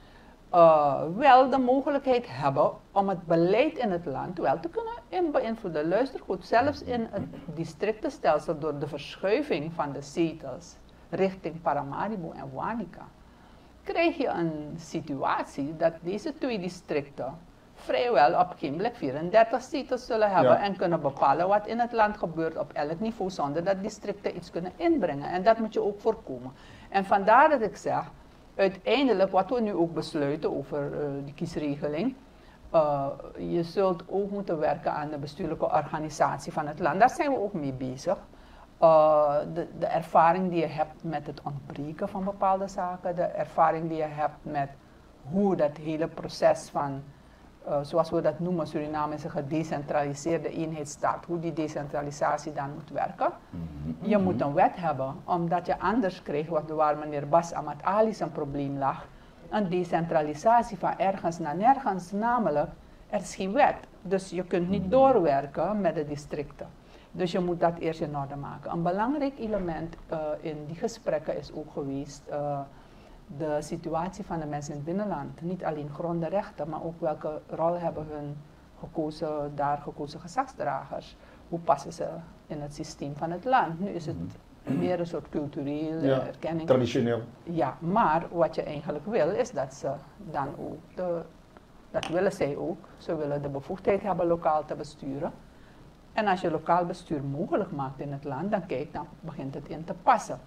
wel de mogelijkheid hebben om het beleid in het land wel te kunnen beïnvloeden. Luister goed, zelfs in het districtenstelsel door de verschuiving van de zetels richting Paramaribo en Wanica, krijg je een situatie dat deze twee districten vrijwel op geen blik 34 zetels zullen hebben en kunnen bepalen wat in het land gebeurt op elk niveau zonder dat districten iets kunnen inbrengen. En dat moet je ook voorkomen. En vandaar dat ik zeg, uiteindelijk wat we nu ook besluiten over die kiesregeling, je zult ook moeten werken aan de bestuurlijke organisatie van het land. Daar zijn we ook mee bezig. De ervaring die je hebt met het ontbreken van bepaalde zaken, de ervaring die je hebt met hoe dat hele proces van zoals we dat noemen, Suriname is een gedecentraliseerde eenheidsstaat, hoe die decentralisatie dan moet werken. Je moet een wet hebben, omdat je anders krijgt, waar meneer Bas Ahmad Ali zijn probleem lag, een decentralisatie van ergens naar nergens, namelijk er is geen wet. Dus je kunt niet doorwerken met de districten. Dus je moet dat eerst in orde maken. Een belangrijk element in die gesprekken is ook geweest de situatie van de mensen in het binnenland. Niet alleen grondenrechten, maar ook welke rol hebben hun daar gekozen gezagsdragers. Hoe passen ze in het systeem van het land? Nu is het meer een soort cultureel erkenning. Traditioneel. Ja, maar wat je eigenlijk wil is dat ze dan ook, dat willen zij ook, ze willen de bevoegdheid hebben lokaal te besturen. En als je lokaal bestuur mogelijk maakt in het land, dan begint het in te passen.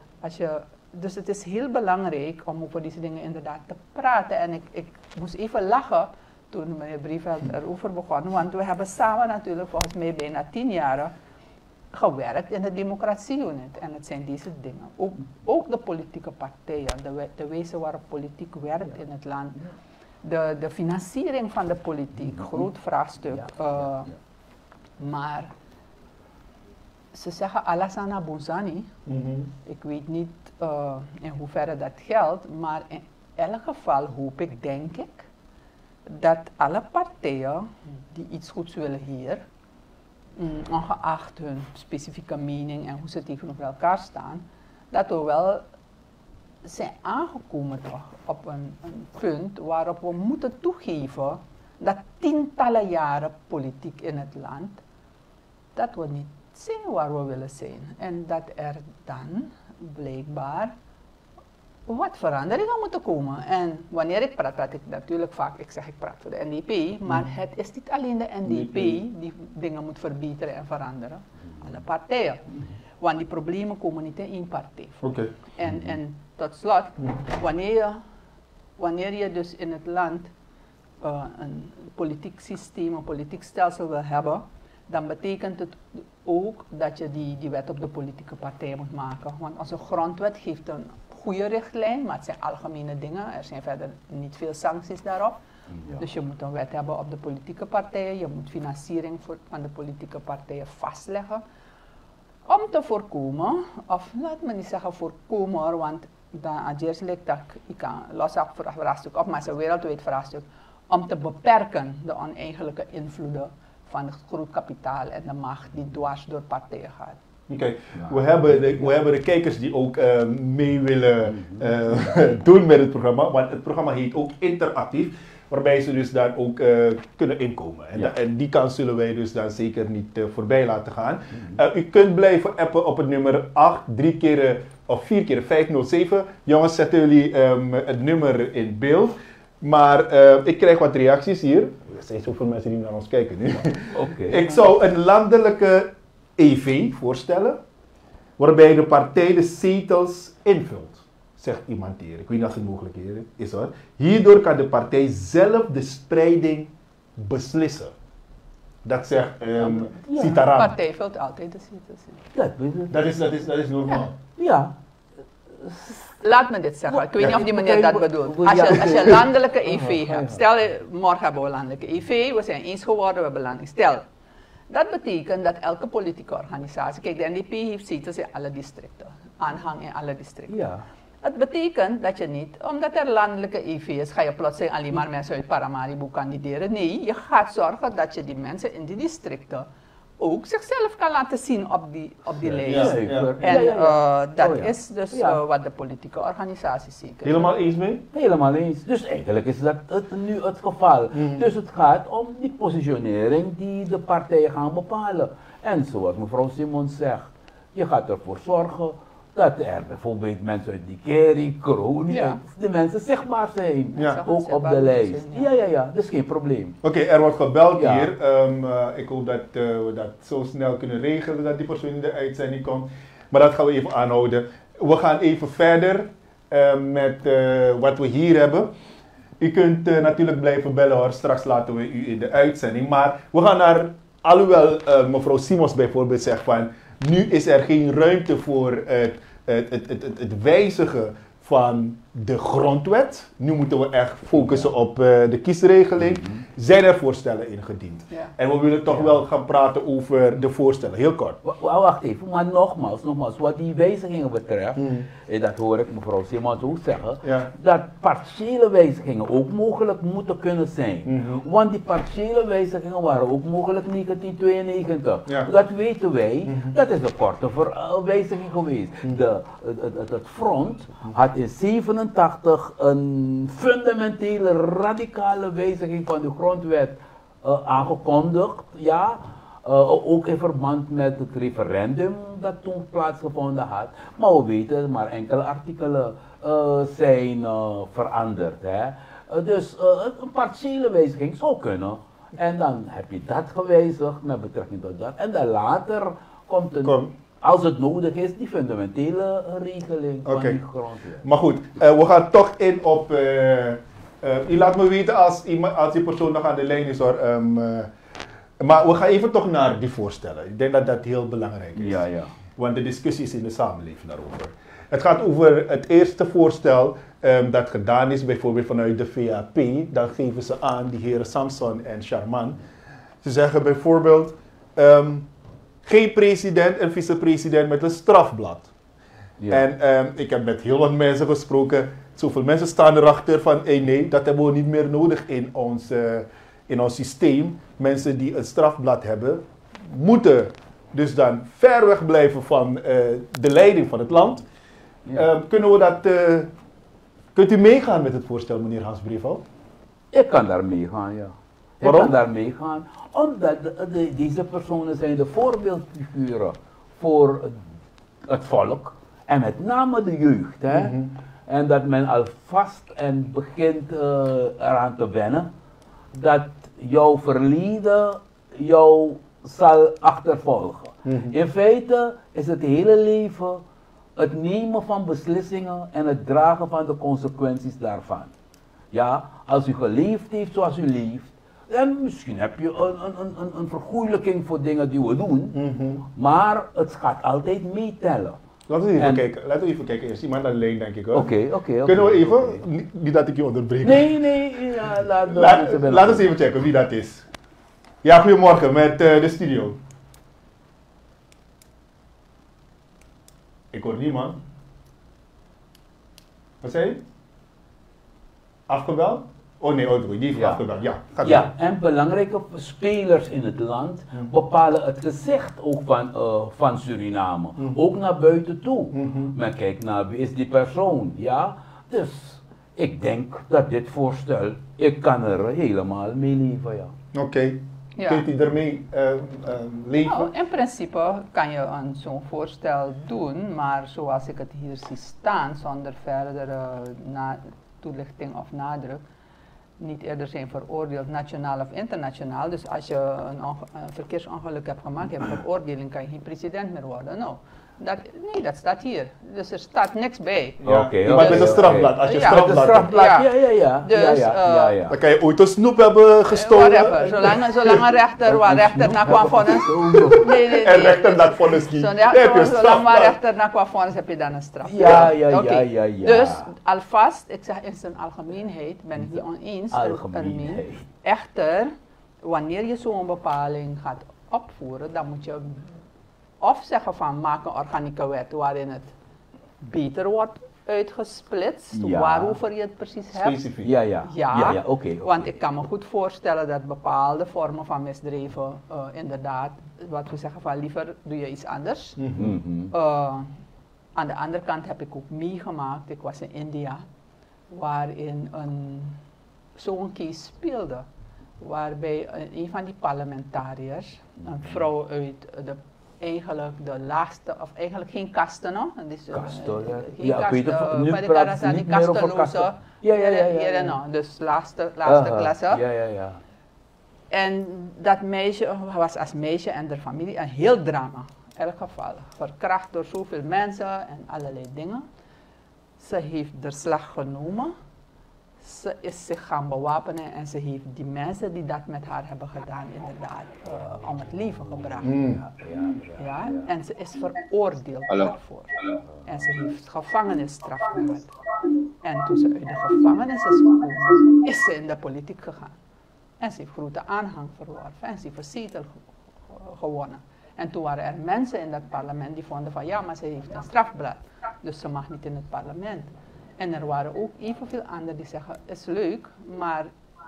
Dus het is heel belangrijk om over deze dingen inderdaad te praten. En ik moest even lachen toen meneer Brieveld erover begon. Want we hebben samen natuurlijk volgens mij bijna 10 jaar gewerkt in de democratie-unit. En het zijn deze dingen. Ook de politieke partijen, de wijze waarop politiek werkt in het land. De financiering van de politiek, groot vraagstuk. Maar ze zeggen Alassana Bouzani. Ik weet niet in hoeverre dat geldt, maar in elk geval denk ik, dat alle partijen die iets goeds willen hier, ongeacht hun specifieke mening en hoe ze tegenover elkaar staan, dat we wel zijn aangekomen toch op een punt waarop we moeten toegeven dat tientallen jaren politiek in het land, dat we niet zijn waar we willen zijn. En dat er dan blijkbaar wat veranderingen moeten komen. En wanneer ik praat ik natuurlijk vaak, ik praat voor de NDP, maar het is niet alleen de NDP die dingen moet verbeteren en veranderen. Alle partijen. Want die problemen komen niet in één partij voor. En tot slot, wanneer je dus in het land een politiek systeem, een politiek stelsel wil hebben, dan betekent het ook dat je die wet op de politieke partij moet maken. Want onze grondwet geeft een goede richtlijn, maar het zijn algemene dingen. Er zijn verder niet veel sancties daarop. Dus je moet een wet hebben op de politieke partijen. Je moet financiering van de politieke partijen vastleggen. Om te voorkomen, of laat me niet zeggen voorkomen, want dan lijkt dat ik kan los af voor een vraagstuk op, maar het is een wereldwijd vraagstuk. Om te beperken de oneigenlijke invloeden van het groot kapitaal en de macht die dwars door partijen gaat. We hebben de kijkers die ook mee willen doen met het programma, want het programma heet ook interactief, waarbij ze dus daar ook kunnen inkomen. En die kans zullen wij dus daar zeker niet voorbij laten gaan. U kunt blijven appen op het nummer 8, 3 keer of 4 keer 507. Jongens, zetten jullie het nummer in beeld. Maar ik krijg wat reacties hier. Er zijn zoveel mensen die naar ons kijken nu. Ik zou een landelijke EV voorstellen, waarbij de partij de zetels invult, zegt iemand hier. Ik weet niet of het mogelijk is hoor. Hierdoor kan de partij zelf de spreiding beslissen. Dat zegt Ja. Sitaram. De partij vult altijd de zetels in. Dat Dat is normaal. Ja. Laat me dit zeggen, ik weet niet of die meneer dat bedoelt. Als je landelijke EV hebt, stel morgen hebben we landelijke EV, we zijn eens geworden, we hebben landing. Stel, dat betekent dat elke politieke organisatie, kijk de NDP heeft zetels in alle districten, aanhang in alle districten. Ja. Het betekent dat je niet, omdat er landelijke EV is, ga je plotseling alleen maar mensen uit Paramaribo kandideren. Nee, je gaat zorgen dat je die mensen in die districten ook zichzelf kan laten zien op die lijst. Zeker. En dat Oh, ja. is dus Ja. wat de politieke organisaties zeker. Helemaal eens mee? Helemaal eens. Dus eigenlijk is dat nu het geval. Dus het gaat om die positionering die de partijen gaan bepalen. En zoals mevrouw Simons zegt, je gaat ervoor zorgen dat er bijvoorbeeld mensen uit die Kerry, Kroon, de mensen zichtbaar zijn. Ja. Ook op de lijst. Ja, dat is geen probleem. Oké, er wordt gebeld Ja. hier. Ik hoop dat we dat zo snel kunnen regelen dat die persoon in de uitzending komt. Maar dat gaan we even aanhouden. We gaan even verder met wat we hier hebben. U kunt natuurlijk blijven bellen hoor, straks laten we u in de uitzending. Maar we gaan naar, alhoewel mevrouw Simons bijvoorbeeld zegt van, nu is er geen ruimte voor het wijzigen van de grondwet. Nu moeten we echt focussen op de kiesregeling. Zijn er voorstellen ingediend? Ja. En we willen toch wel gaan praten over de voorstellen, heel kort. Wacht even, maar nogmaals, wat die wijzigingen betreft, dat hoor ik mevrouw Simons ook zeggen, Ja. dat partiële wijzigingen ook mogelijk moeten kunnen zijn. Want die partiële wijzigingen waren ook mogelijk in 1992. Ja. Dat weten wij, dat is een korte wijziging geweest. Het front had in 1987 een fundamentele, radicale wijziging van de grondwet aangekondigd. Ja. Ook in verband met het referendum dat toen plaatsgevonden had. Maar we weten, maar enkele artikelen zijn veranderd. Hè. Dus een partiële wijziging zou kunnen. En dan heb je dat gewijzigd met betrekking tot dat. En dan later komt als het nodig is, die fundamentele regeling van die grondwet. Maar goed, we gaan toch in op... u laat me weten als die persoon nog aan de lijn is hoor. Maar we gaan even toch naar die voorstellen. Ik denk dat dat heel belangrijk is. Ja. Want de discussie is in de samenleving daarover. Het gaat over het eerste voorstel dat gedaan is, bijvoorbeeld vanuit de VAP. Dan geven ze aan, die heren Samson en Charman. Ze zeggen bijvoorbeeld, geen president en vicepresident met een strafblad. Ja. En ik heb met heel wat mensen gesproken. Zoveel mensen staan erachter van, nee, dat hebben we niet meer nodig in ons systeem. Mensen die een strafblad hebben, moeten dus dan ver weg blijven van de leiding van het land. Ja. Kunt u meegaan met het voorstel, meneer Hans Brieval? Ik kan daar meegaan, ja. Waarom? Ik kan daar meegaan, omdat deze personen zijn de voorbeeldfiguren voor het volk en met name de jeugd. Hè? En dat men alvast en begint eraan te wennen dat jouw verleden jou zal achtervolgen. In feite is het hele leven het nemen van beslissingen en het dragen van de consequenties daarvan. Ja, als u geleefd heeft zoals u leeft, en misschien heb je een vergoeilijking voor dingen die we doen, maar het gaat altijd meetellen. Laten we even kijken. Eerst iemand aan de lijn, denk ik hoor. Oké. Kunnen we even, niet dat ik je onderbreek. Nee, ja, laten we even checken wie dat is. Ja, goedemorgen met de studio. Ik hoor niemand. Wat zei je? Afgebeld? Oh nee, die heeft afgebeld. Ja, gaat ja, door. en belangrijke spelers in het land bepalen het gezicht ook van Suriname. Ook naar buiten toe. Men kijkt naar wie is die persoon. Ja? Dus ik denk dat dit voorstel, ik kan er helemaal mee leven. Ja. Oké. Ja. Kunt u ermee leven? Nou, in principe kan je zo'n voorstel doen, maar zoals ik het hier zie staan, zonder verdere toelichting of nadruk, niet eerder zijn veroordeeld, nationaal of internationaal. Dus als je een verkeersongeluk hebt gemaakt, je hebt veroordeling, kan je geen president meer worden. Nou, dat staat hier. Dus er staat niks bij. Ja. Oké, Maar met een strafblad, als je Ja, strafblad hebt, ja. Dus, dan kan je ooit een snoep hebben gestolen. whatever. Zolang een rechter naar kwam vonnis. Nee. En rechter dat vonnis niet. Zolang maar rechter naar kwam vonnis, heb je dan een straf. Ja. Dus alvast, ik zeg in zijn algemeenheid, ben ik niet oneens. Algemeenheid. Echter, wanneer je zo'n bepaling gaat opvoeren, dan moet je of zeggen van maak een organieke wet waarin het beter wordt uitgesplitst, Ja. waarover je het precies hebt. Specifiek. Ja, oké. Want ik kan me goed voorstellen dat bepaalde vormen van misdrijven inderdaad, wat we zeggen van liever doe je iets anders. Aan de andere kant heb ik ook meegemaakt, ik was in India, waarin zo'n case speelde. Waarbij een van die parlementariërs, een vrouw uit eigenlijk de laagste, of eigenlijk geen kasten nog. Dus, Kasten, ja. Geen Ja, ik weet het, kasten, nu maar de praat kasten, je die niet meer over kasteloze. kasten. Ja. Nou, dus laatste klasse. Ja. En dat meisje was als meisje en haar familie een heel drama. In elk geval. Verkracht door zoveel mensen en allerlei dingen. Ze heeft de slag genomen. Ze is zich gaan bewapenen en ze heeft die mensen die dat met haar hebben gedaan inderdaad om het leven gebracht. Ja? En ze is veroordeeld daarvoor. En ze heeft gevangenisstraf gehad. En toen ze uit de gevangenis is gekomen, is ze in de politiek gegaan. En ze heeft grote aanhang verworven en ze heeft een zetel gewonnen. En toen waren er mensen in dat parlement die vonden van ja, maar ze heeft een strafblad. Dus ze mag niet in het parlement. En er waren ook evenveel anderen die zeggen, is leuk, maar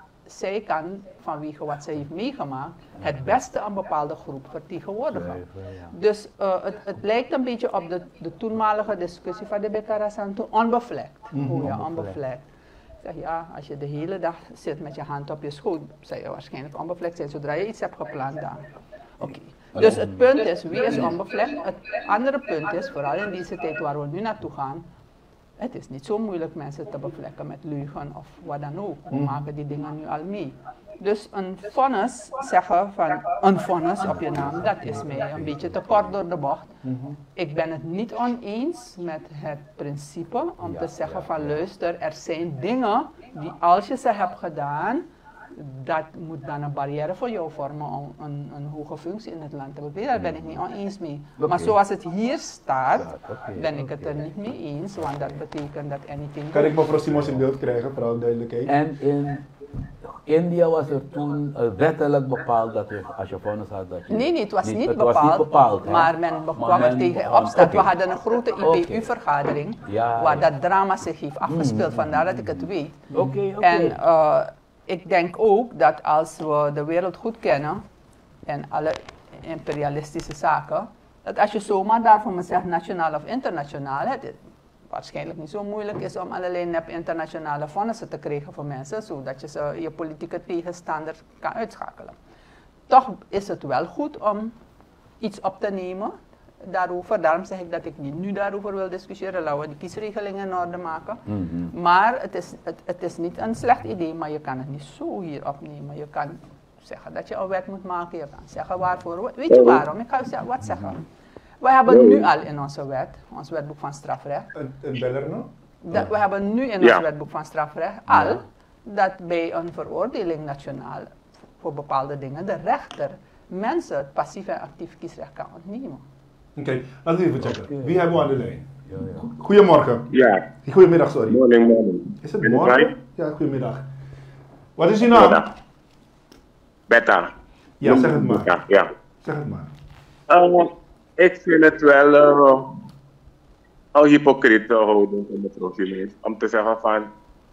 zij kan vanwege wat zij heeft meegemaakt het beste een bepaalde groep vertegenwoordigen. Dus het lijkt een beetje op de toenmalige discussie van de Bekarasan toen onbevlekt. Onbevlekt. Ik zeg ja, als je de hele dag zit met je hand op je schoot, zou je waarschijnlijk onbevlekt zijn zodra je iets hebt gepland dan. Oké. Dus het punt is, wie is onbevlekt? Het andere punt is, vooral in deze tijd waar we nu naartoe gaan, het is niet zo moeilijk mensen te bevlekken met leugen of wat dan ook. We maken die dingen nu al mee. Dus een vonnis, zeggen van een vonnis op je naam, dat is mij een beetje te kort door de bocht. Ik ben het niet oneens met het principe om te zeggen van luister, er zijn dingen die als je ze hebt gedaan, dat moet dan een barrière voor jou vormen om een hoge functie in het land te hebben. Daar ben ik niet oneens mee. Maar zoals het hier staat, ben ik het er niet mee eens, want dat betekent dat anything... Kan ik mevrouw Simons in beeld krijgen, vooral duidelijkheid? En in India was er toen wettelijk bepaald dat je, als je vonnis had, dat je... Nee, het was niet het bepaald, was niet bepaald, hè? maar men kwam er tegen opstand. We hadden een grote IPU-vergadering, waar dat drama zich heeft afgespeeld, vandaar dat ik het weet. En ik denk ook dat als we de wereld goed kennen, en alle imperialistische zaken, dat als je zomaar daarvan me zegt nationaal of internationaal, het waarschijnlijk niet zo moeilijk is om allerlei nep internationale vonnissen te krijgen voor mensen, zodat je je politieke tegenstander kan uitschakelen. Toch is het wel goed om iets op te nemen daarover. Daarom zeg ik dat ik niet nu daarover wil discussiëren. Laten we de kiesregelingen in orde maken. Maar het is niet een slecht idee, maar je kan het niet zo hier opnemen. Je kan zeggen dat je een wet moet maken. Je kan zeggen waarvoor. Weet je waarom? Ik ga je wat zeggen. We hebben nu al in onze wet, ons wetboek van strafrecht. Een beller nog? We hebben nu in ons wetboek van strafrecht al dat bij een veroordeling nationaal voor bepaalde dingen de rechter mensen het passief en actief kiesrecht kan ontnemen. Oké, laten we even checken. Wie hebben we aan de lijn? Goedemorgen. Ja. Goedemiddag, sorry. Morning. Is het morgen? Ja, goedemiddag. Wat is je naam? Beta. Ja, zeg het maar. Ja. Zeg het maar. Ik vind het wel een hypocriete houding van mevrouw Simons om te zeggen van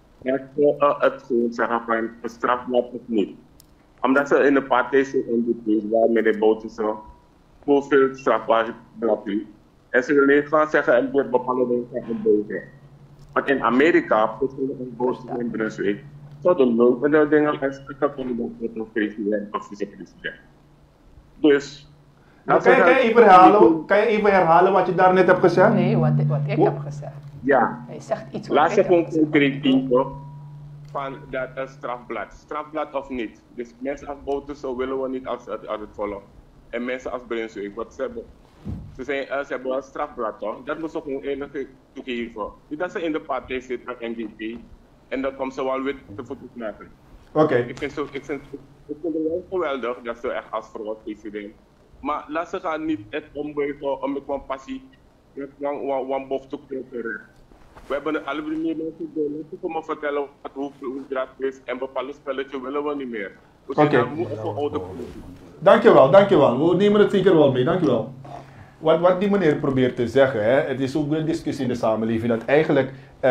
het gewoon zeggen van een strafblad of niet. Omdat ze in de partij zo onbekend waar meneer Bouterse zoveel strafblad heeft. En ze willen gaan zeggen en door bepaalde dingen gaan gebeuren. Want in Amerika, bijvoorbeeld in Boston en Brunswick, zouden lopende dingen als kunnen met een president of vicepresident. Dus. Nou, kan je even herhalen wat je daarnet hebt gezegd? Nee, wat ik heb gezegd. Ja. Hij zegt iets Laat ze gewoon concreet van dat een strafblad. Strafblad of niet. Dus mensen als Bouterse willen we niet als het volgt. En mensen als Brunswijk, wat ze hebben wel een strafblad toch? Dat moet ze gewoon enige toegeven. Niet dat ze in de partij zit met NDP en dan komt ze wel weer te voeten maken. Oké. Ik vind het wel geweldig dat ze echt als vrouw president. Maar laat ze gaan niet het ombuigen om met compassie, met een bocht te krijgen. We hebben alle mensen die komen vertellen hoe dat is en bepaalde spelletje willen we niet meer. We zijn daar moe voor oude politiek. Dankjewel. We nemen het zeker wel mee, dankjewel. Wat die meneer probeert te zeggen, hè, het is ook een discussie in de samenleving, dat eigenlijk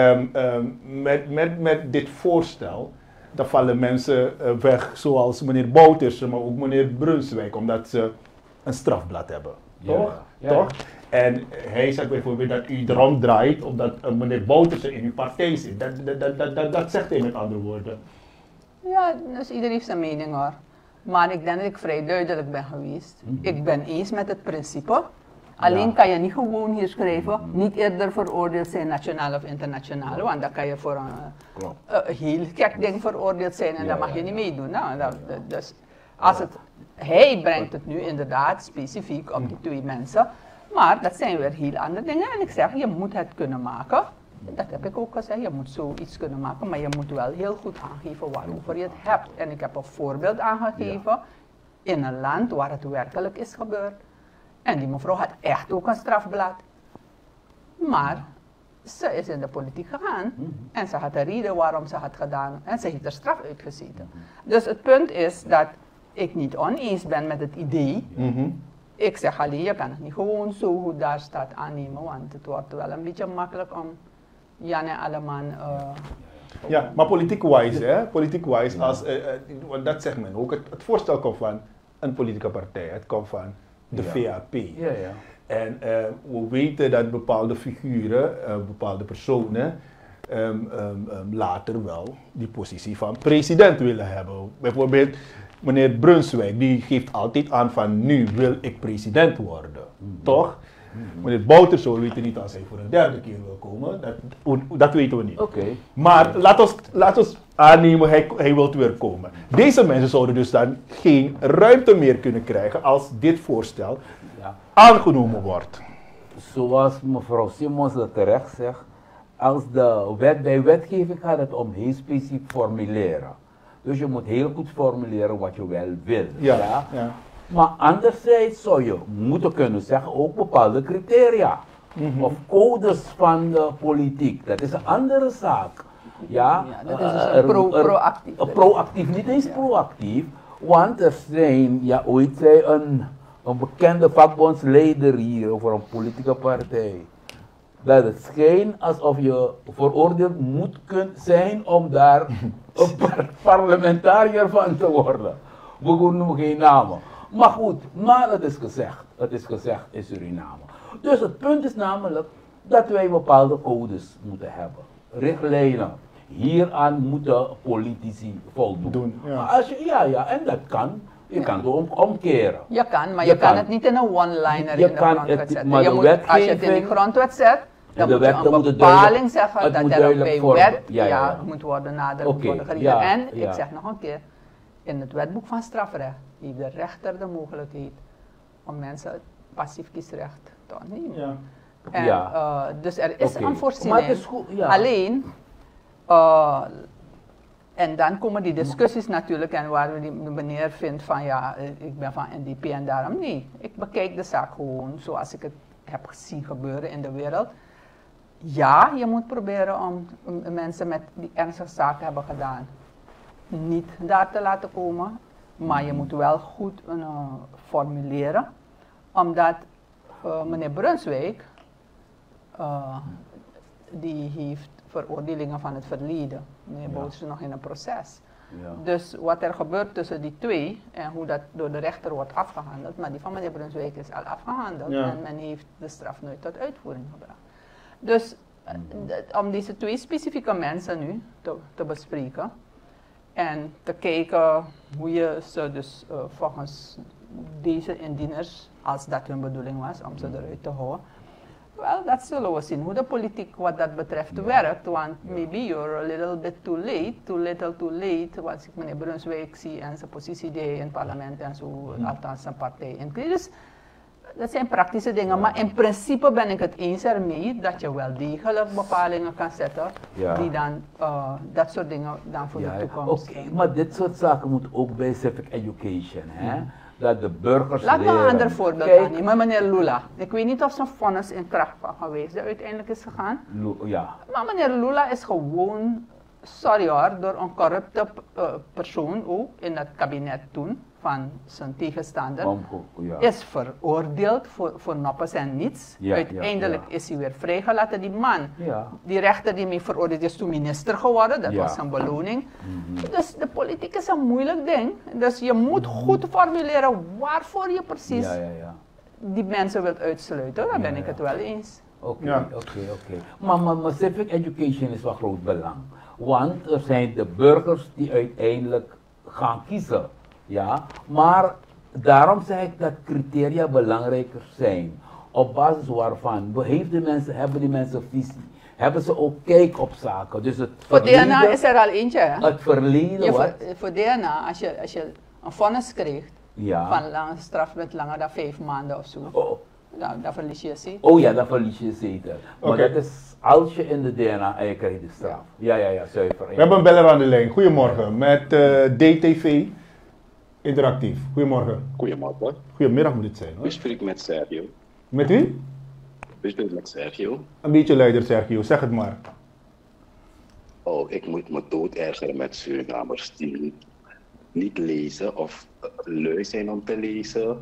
met dit voorstel, dan vallen mensen weg zoals meneer Bouterse, maar ook meneer Brunswijk, omdat ze een strafblad hebben. Toch? Ja. Toch? En hij zegt bijvoorbeeld dat u erom draait omdat meneer Bouterse in uw partij zit. Dat zegt hij met andere woorden. Ja, dus iedereen heeft zijn mening hoor. Maar ik denk dat ik vrij duidelijk ben geweest. Ik ben eens met het principe. Alleen kan je niet gewoon hier schrijven, niet eerder veroordeeld zijn, nationaal of internationaal. Want dan kan je voor een heel gek ding veroordeeld zijn en dan mag je niet meedoen. Nou, dus als hij brengt het nu inderdaad specifiek op die twee mensen. Maar dat zijn weer heel andere dingen. En ik zeg, je moet het kunnen maken. Dat heb ik ook gezegd, je moet zoiets kunnen maken, maar je moet wel heel goed aangeven waarover je het hebt. En ik heb een voorbeeld aangegeven in een land waar het werkelijk is gebeurd. En die mevrouw had echt ook een strafblad. Maar ze is in de politiek gegaan en ze had een reden waarom ze had gedaan en ze heeft er straf uitgezeten. Dus het punt is dat ik niet oneens ben met het idee. Ik zeg alleen, je kan het niet gewoon zo goed daar staat aannemen, want het wordt wel een beetje makkelijk om Jan en Alleman... Ja, maar politiek-wise, hè? Politiek-wise, want dat zegt men ook, het voorstel komt van een politieke partij, het komt van de VAP. Ja. En we weten dat bepaalde figuren, bepaalde personen, later wel die positie van president willen hebben. Bijvoorbeeld meneer Brunswijk, die geeft altijd aan van nu wil ik president worden, toch? Meneer Bouterse, we weten niet als hij voor een derde keer wil komen, dat weten we niet. Okay. Maar laat ons aannemen, hij wil weer komen. Deze mensen zouden dus dan geen ruimte meer kunnen krijgen als dit voorstel aangenomen wordt. Zoals mevrouw Simons dat terecht zegt, bij wetgeving gaat het om heel specifiek formuleren. Dus je moet heel goed formuleren wat je wel wil. Ja. Maar anderzijds zou je moeten kunnen zeggen ook bepaalde criteria. Of codes van de politiek. Dat is een andere zaak. Ja, dat is dus proactief. Proactief, niet eens proactief. Want er zijn, ooit zei een bekende vakbondsleider hier over een politieke partij. Dat het schijnt alsof je veroordeeld moet zijn om daar een parlementariër van te worden. We noemen geen namen. Maar goed, maar het is gezegd in Suriname. Dus het punt is namelijk dat wij bepaalde codes moeten hebben. Richtlijnen. Hieraan moeten politici voldoen. Maar als je, en dat kan. Je kan het omkeren. Je kan, maar je kan het niet in een one-liner in de grondwet zetten. Als je het in de grondwet zet, dan moet je een bepaling zeggen dat er bij wet moet worden nadelijk worden gericht. En ik zeg nog een keer, in het wetboek van strafrecht heeft de rechter de mogelijkheid om mensen passief kiesrecht te ontnemen. Dus er is een voorziening. Alleen, en dan komen die discussies natuurlijk en waar die meneer vindt van ik ben van NDP en daarom nee. Ik bekijk de zaak gewoon zoals ik het heb gezien gebeuren in de wereld. Ja, je moet proberen om mensen die ernstige zaken hebben gedaan niet daar te laten komen. Maar je moet wel goed formuleren. Omdat meneer Brunswijk, die heeft veroordelingen van het verleden. Meneer Bouterse is nog in een proces. Ja. Dus wat er gebeurt tussen die twee en hoe dat door de rechter wordt afgehandeld. Maar die van meneer Brunswijk is al afgehandeld en men heeft de straf nooit tot uitvoering gebracht. Dus om deze twee specifieke mensen nu te bespreken. En te kijken hoe je ze dus volgens deze indieners, als dat hun bedoeling was, om ze eruit te houden, Wel, dat zullen we zien hoe de politiek wat dat betreft werkt. Want maybe you're a little bit too late, too little too late. Wat ik meneer Brunswijk zie en zijn positie die in het parlement en zo, althans zijn partij in. Dus dat zijn praktische dingen. Maar in principe ben ik het eens ermee dat je wel degelijk bepalingen kan zetten. Die dan dat soort dingen dan voor de toekomst. Oké, maar dit soort zaken moet ook bij civic education, hè? Dat de burgers Laat me leren. een ander voorbeeld aannemen, meneer Lula. Ik weet niet of zijn vonnis in kracht van geweest uiteindelijk is gegaan. Maar meneer Lula is gewoon, sorry hoor, door een corrupte persoon ook in het kabinet toen van zijn tegenstander is veroordeeld voor noppes en niets. Uiteindelijk is hij weer vrijgelaten. Die man, die rechter die mij veroordeeld is toen minister geworden, dat was zijn beloning. Dus de politiek is een moeilijk ding. Dus je moet goed formuleren waarvoor je precies die mensen wilt uitsluiten. Daar ben ik het wel eens. Oké. Maar civic education is van groot belang. Want er zijn de burgers die uiteindelijk gaan kiezen. Ja, maar daarom zeg ik dat criteria belangrijker zijn. Op basis waarvan hebben die mensen visie? Hebben ze ook kijk op zaken? Dus het voor DNA is er al eentje. Hè? Het verleden. Voor DNA, als je een vonnis krijgt van lange straf met langer dan 5 maanden of zo. Dan verlies je je zetel. Oh ja, dan verlies je je zetel. Maar dat is als je in de DNA en je krijgt de straf. Ja, zuiver. We hebben een beller aan de lijn. Goedemorgen, met DTV Interactief. Goedemorgen. Goedemorgen. Goedemiddag moet het zijn, hoor. U spreekt met Sergio. Met wie? U spreekt met Sergio. Een beetje luider, Sergio. Zeg het maar. Oh, ik moet me dood ergeren met Surinamers die niet lezen of lui zijn om te lezen.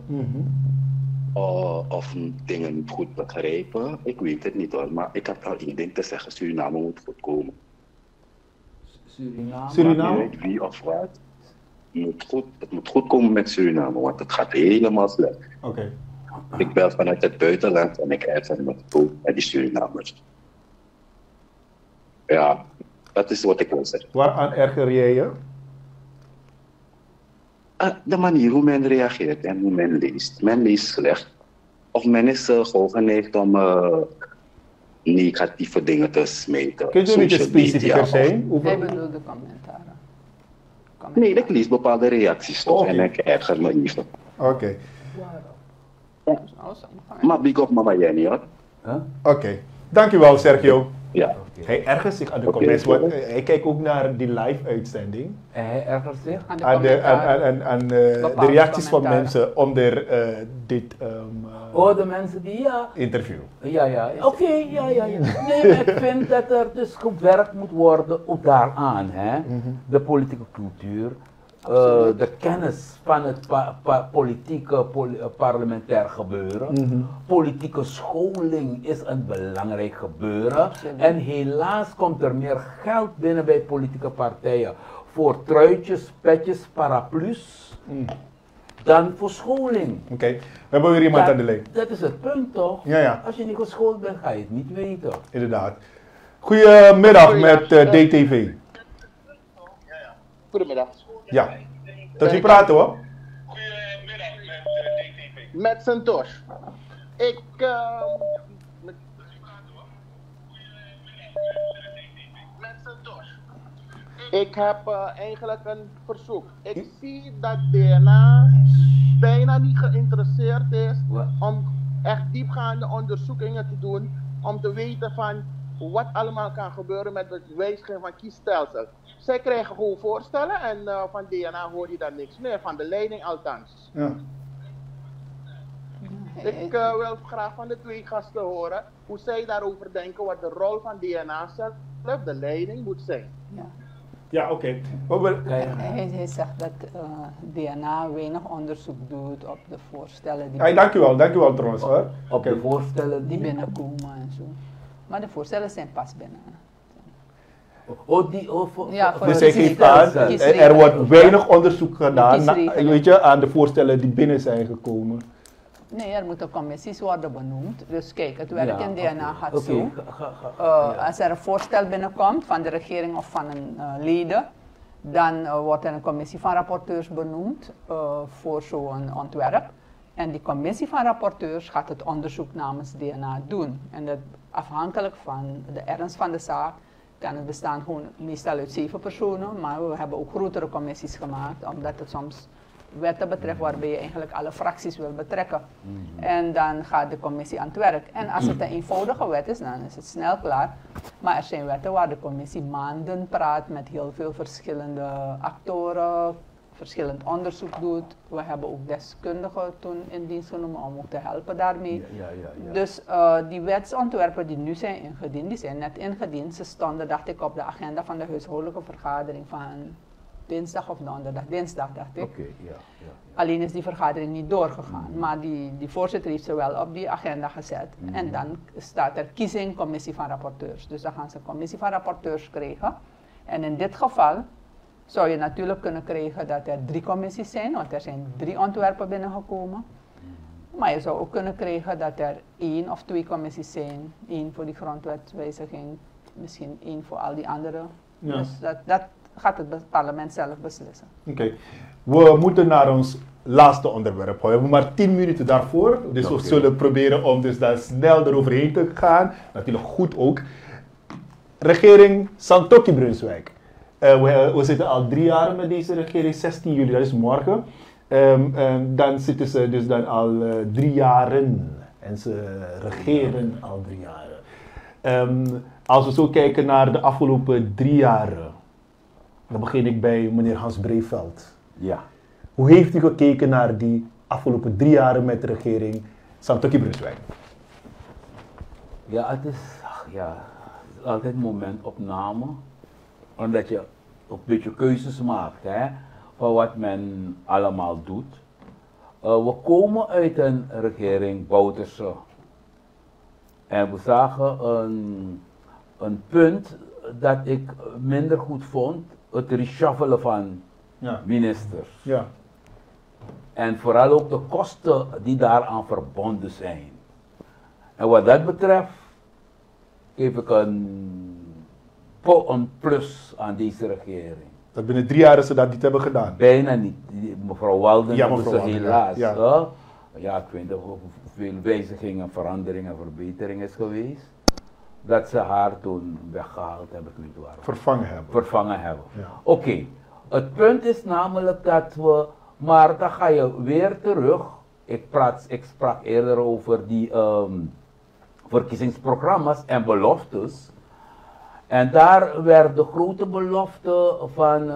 Of dingen niet goed begrijpen. Ik weet het niet hoor, maar ik heb al één ding te zeggen. Suriname moet goed komen. Suriname? Niet wie of wat. Het moet goed komen met Suriname, want het gaat helemaal slecht. Ik ben vanuit het buitenland en ik erger me dood met die Surinamers. Ja, dat is wat ik wil zeggen. Waaraan erger jij je? De manier hoe men reageert en hoe men leest. Men leest slecht. Of men is gewoon geneigd om negatieve dingen te smeten. Kun je een beetje specifieker zijn? Hij bedoelt de commentaren. Nee, ik lees bepaalde reacties toch en ik erger me even. Oké. Maar big up mama Jenny hoor. Oké. Dankjewel Sergio. Ja. Hij ergert zich aan de comments. Hij kijkt ook naar die live-uitzending. Hij ergert zich aan de reacties van mensen onder dit de mensen die interview. Oké. Nee, maar ik vind dat er dus gewerkt moet worden ook daaraan. Hè? De politieke cultuur. De kennis van het politieke parlementair gebeuren. Politieke scholing is een belangrijk gebeuren. En helaas komt er meer geld binnen bij politieke partijen voor truitjes, petjes, paraplu's dan voor scholing. Oké, we hebben weer iemand aan de lijn. Dat is het punt toch? Ja. Als je niet geschoold bent, ga je het niet weten. Inderdaad. Goedemiddag met DTV. Goedemiddag. Ja, tot wie praten we? Goedemiddag met DTV. Met Santosh. Ik heb eigenlijk een verzoek. Ik zie dat DNA bijna niet geïnteresseerd is om echt diepgaande onderzoekingen te doen. Om te weten van wat allemaal kan gebeuren met het wijzigen van kiesstelsel. Zij krijgen gewoon voorstellen en van DNA hoor je dan niks meer, van de leiding althans. Ik wil graag van de twee gasten horen hoe zij daarover denken, wat de rol van DNA zelf, de leiding, moet zijn. Ja, oké. Hij zegt dat DNA weinig onderzoek doet op de voorstellen die dankjewel trouwens hoor. Op de voorstellen die binnenkomen en zo. Maar de voorstellen zijn pas binnen. Dus hij geeft aan, er wordt weinig onderzoek gedaan aan de voorstellen die binnen zijn gekomen. Nee, er moeten commissies worden benoemd. Dus kijk, het werk in DNA gaat zo. Als er een voorstel binnenkomt van de regering of van een leden, dan wordt er een commissie van rapporteurs benoemd voor zo'n ontwerp. En die commissie van rapporteurs gaat het onderzoek namens DNA doen. En dat, afhankelijk van de ernst van de zaak kan het bestaan gewoon meestal uit 7 personen. Maar we hebben ook grotere commissies gemaakt, omdat het soms wetten betreft waarbij je eigenlijk alle fracties wil betrekken. En dan gaat de commissie aan het werk. En als het een eenvoudige wet is, dan is het snel klaar. Maar er zijn wetten waar de commissie maanden praat met heel veel verschillende actoren, verschillend onderzoek doet. We hebben ook deskundigen toen in dienst genomen om ook te helpen daarmee. Dus die wetsontwerpen die nu zijn ingediend, die zijn net ingediend. Ze stonden, dacht ik, op de agenda van de huishoudelijke vergadering van dinsdag of donderdag. Dinsdag, dacht ik. Alleen is die vergadering niet doorgegaan. Maar die voorzitter heeft ze wel op die agenda gezet. En dan staat er kiezing commissie van rapporteurs. Dus dan gaan ze een commissie van rapporteurs krijgen. En in dit geval zou je natuurlijk kunnen krijgen dat er 3 commissies zijn, want er zijn 3 ontwerpen binnengekomen. Maar je zou ook kunnen krijgen dat er 1 of 2 commissies zijn. 1 voor die grondwetswijziging, misschien 1 voor al die andere. Ja. Dus dat gaat het parlement zelf beslissen. Oké. We moeten naar ons laatste onderwerp. We hebben maar 10 minuten daarvoor. Dus we zullen proberen om dus daar snel eroverheen te gaan. Natuurlijk goed ook. Regering Santoki-Brunswijk. We zitten al 3 jaar met deze regering, 16 juli, dat is morgen. Dan zitten ze dus dan al 3 jaren. En ze regeren al 3 jaren. Als we zo kijken naar de afgelopen 3 jaren, dan begin ik bij meneer Hans Breeveld. Ja. Hoe heeft u gekeken naar die afgelopen 3 jaren met de regering Santoki-Brunswijk? Ja, het is altijd momentopname. Omdat je een beetje keuzes maakt, hè, van wat men allemaal doet. We komen uit een regering Bouterse. En we zagen een punt dat ik minder goed vond, het reshuffelen van ministers. Ja. En vooral ook de kosten die daaraan verbonden zijn. En wat dat betreft geef ik een plus aan deze regering. Dat binnen 3 jaar ze dat niet hebben gedaan? Bijna niet. Mevrouw Walden hebben ze helaas. Ja. Ja, ik weet niet hoeveel wijzigingen, veranderingen en verbeteringen is geweest. Dat ze haar toen weggehaald hebben. Ik weet waar. Vervangen hebben. Ja. Oké. Het punt is namelijk dat we, maar dan ga je weer terug. Ik sprak eerder over die verkiezingsprogramma's en beloftes. En daar werd de grote belofte van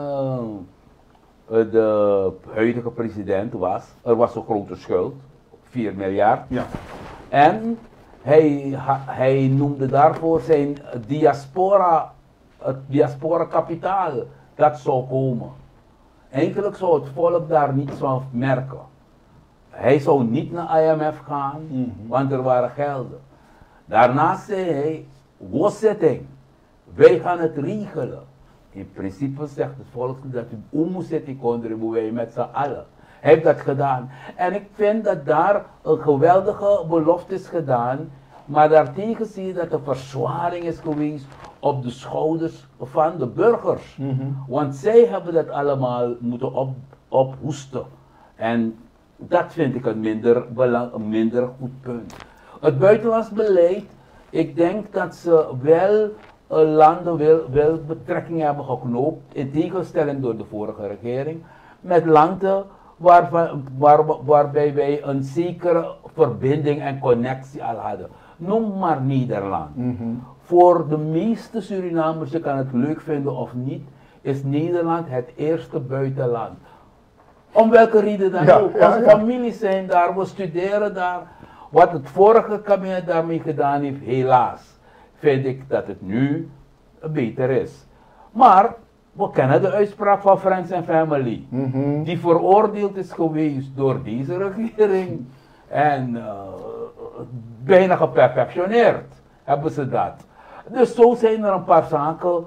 de huidige president er was een grote schuld, 4 miljard. Ja. En hij noemde daarvoor zijn het diaspora kapitaal dat zou komen. Eigenlijk zou het volk daar niets van merken. Hij zou niet naar IMF gaan, want er waren gelden. Daarnaast zei hij, woordzetting. Wij gaan het regelen. In principe zegt het volk dat u moet zitten contribueren met z'n allen. Hij heeft dat gedaan. En ik vind dat daar een geweldige belofte is gedaan. Maar daartegen zie je dat er verzwaring is geweest op de schouders van de burgers. Want zij hebben dat allemaal moeten ophoesten. En dat vind ik een minder goed punt. Het buitenlands beleid, ik denk dat ze wel landen wel betrekkingen hebben geknoopt, in tegenstelling door de vorige regering, met landen waarbij wij een zekere verbinding en connectie al hadden. Noem maar Nederland. Voor de meeste Surinamers, je kan het leuk vinden of niet, is Nederland het eerste buitenland. Om welke reden dan ook. Onze families zijn daar, we studeren daar. Wat het vorige kabinet daarmee gedaan heeft, helaas, vind ik dat het nu beter is. Maar we kennen de uitspraak van Friends and Family, die veroordeeld is geweest door deze regering en bijna geperfectioneerd hebben ze dat. Dus zo zijn er een paar zaken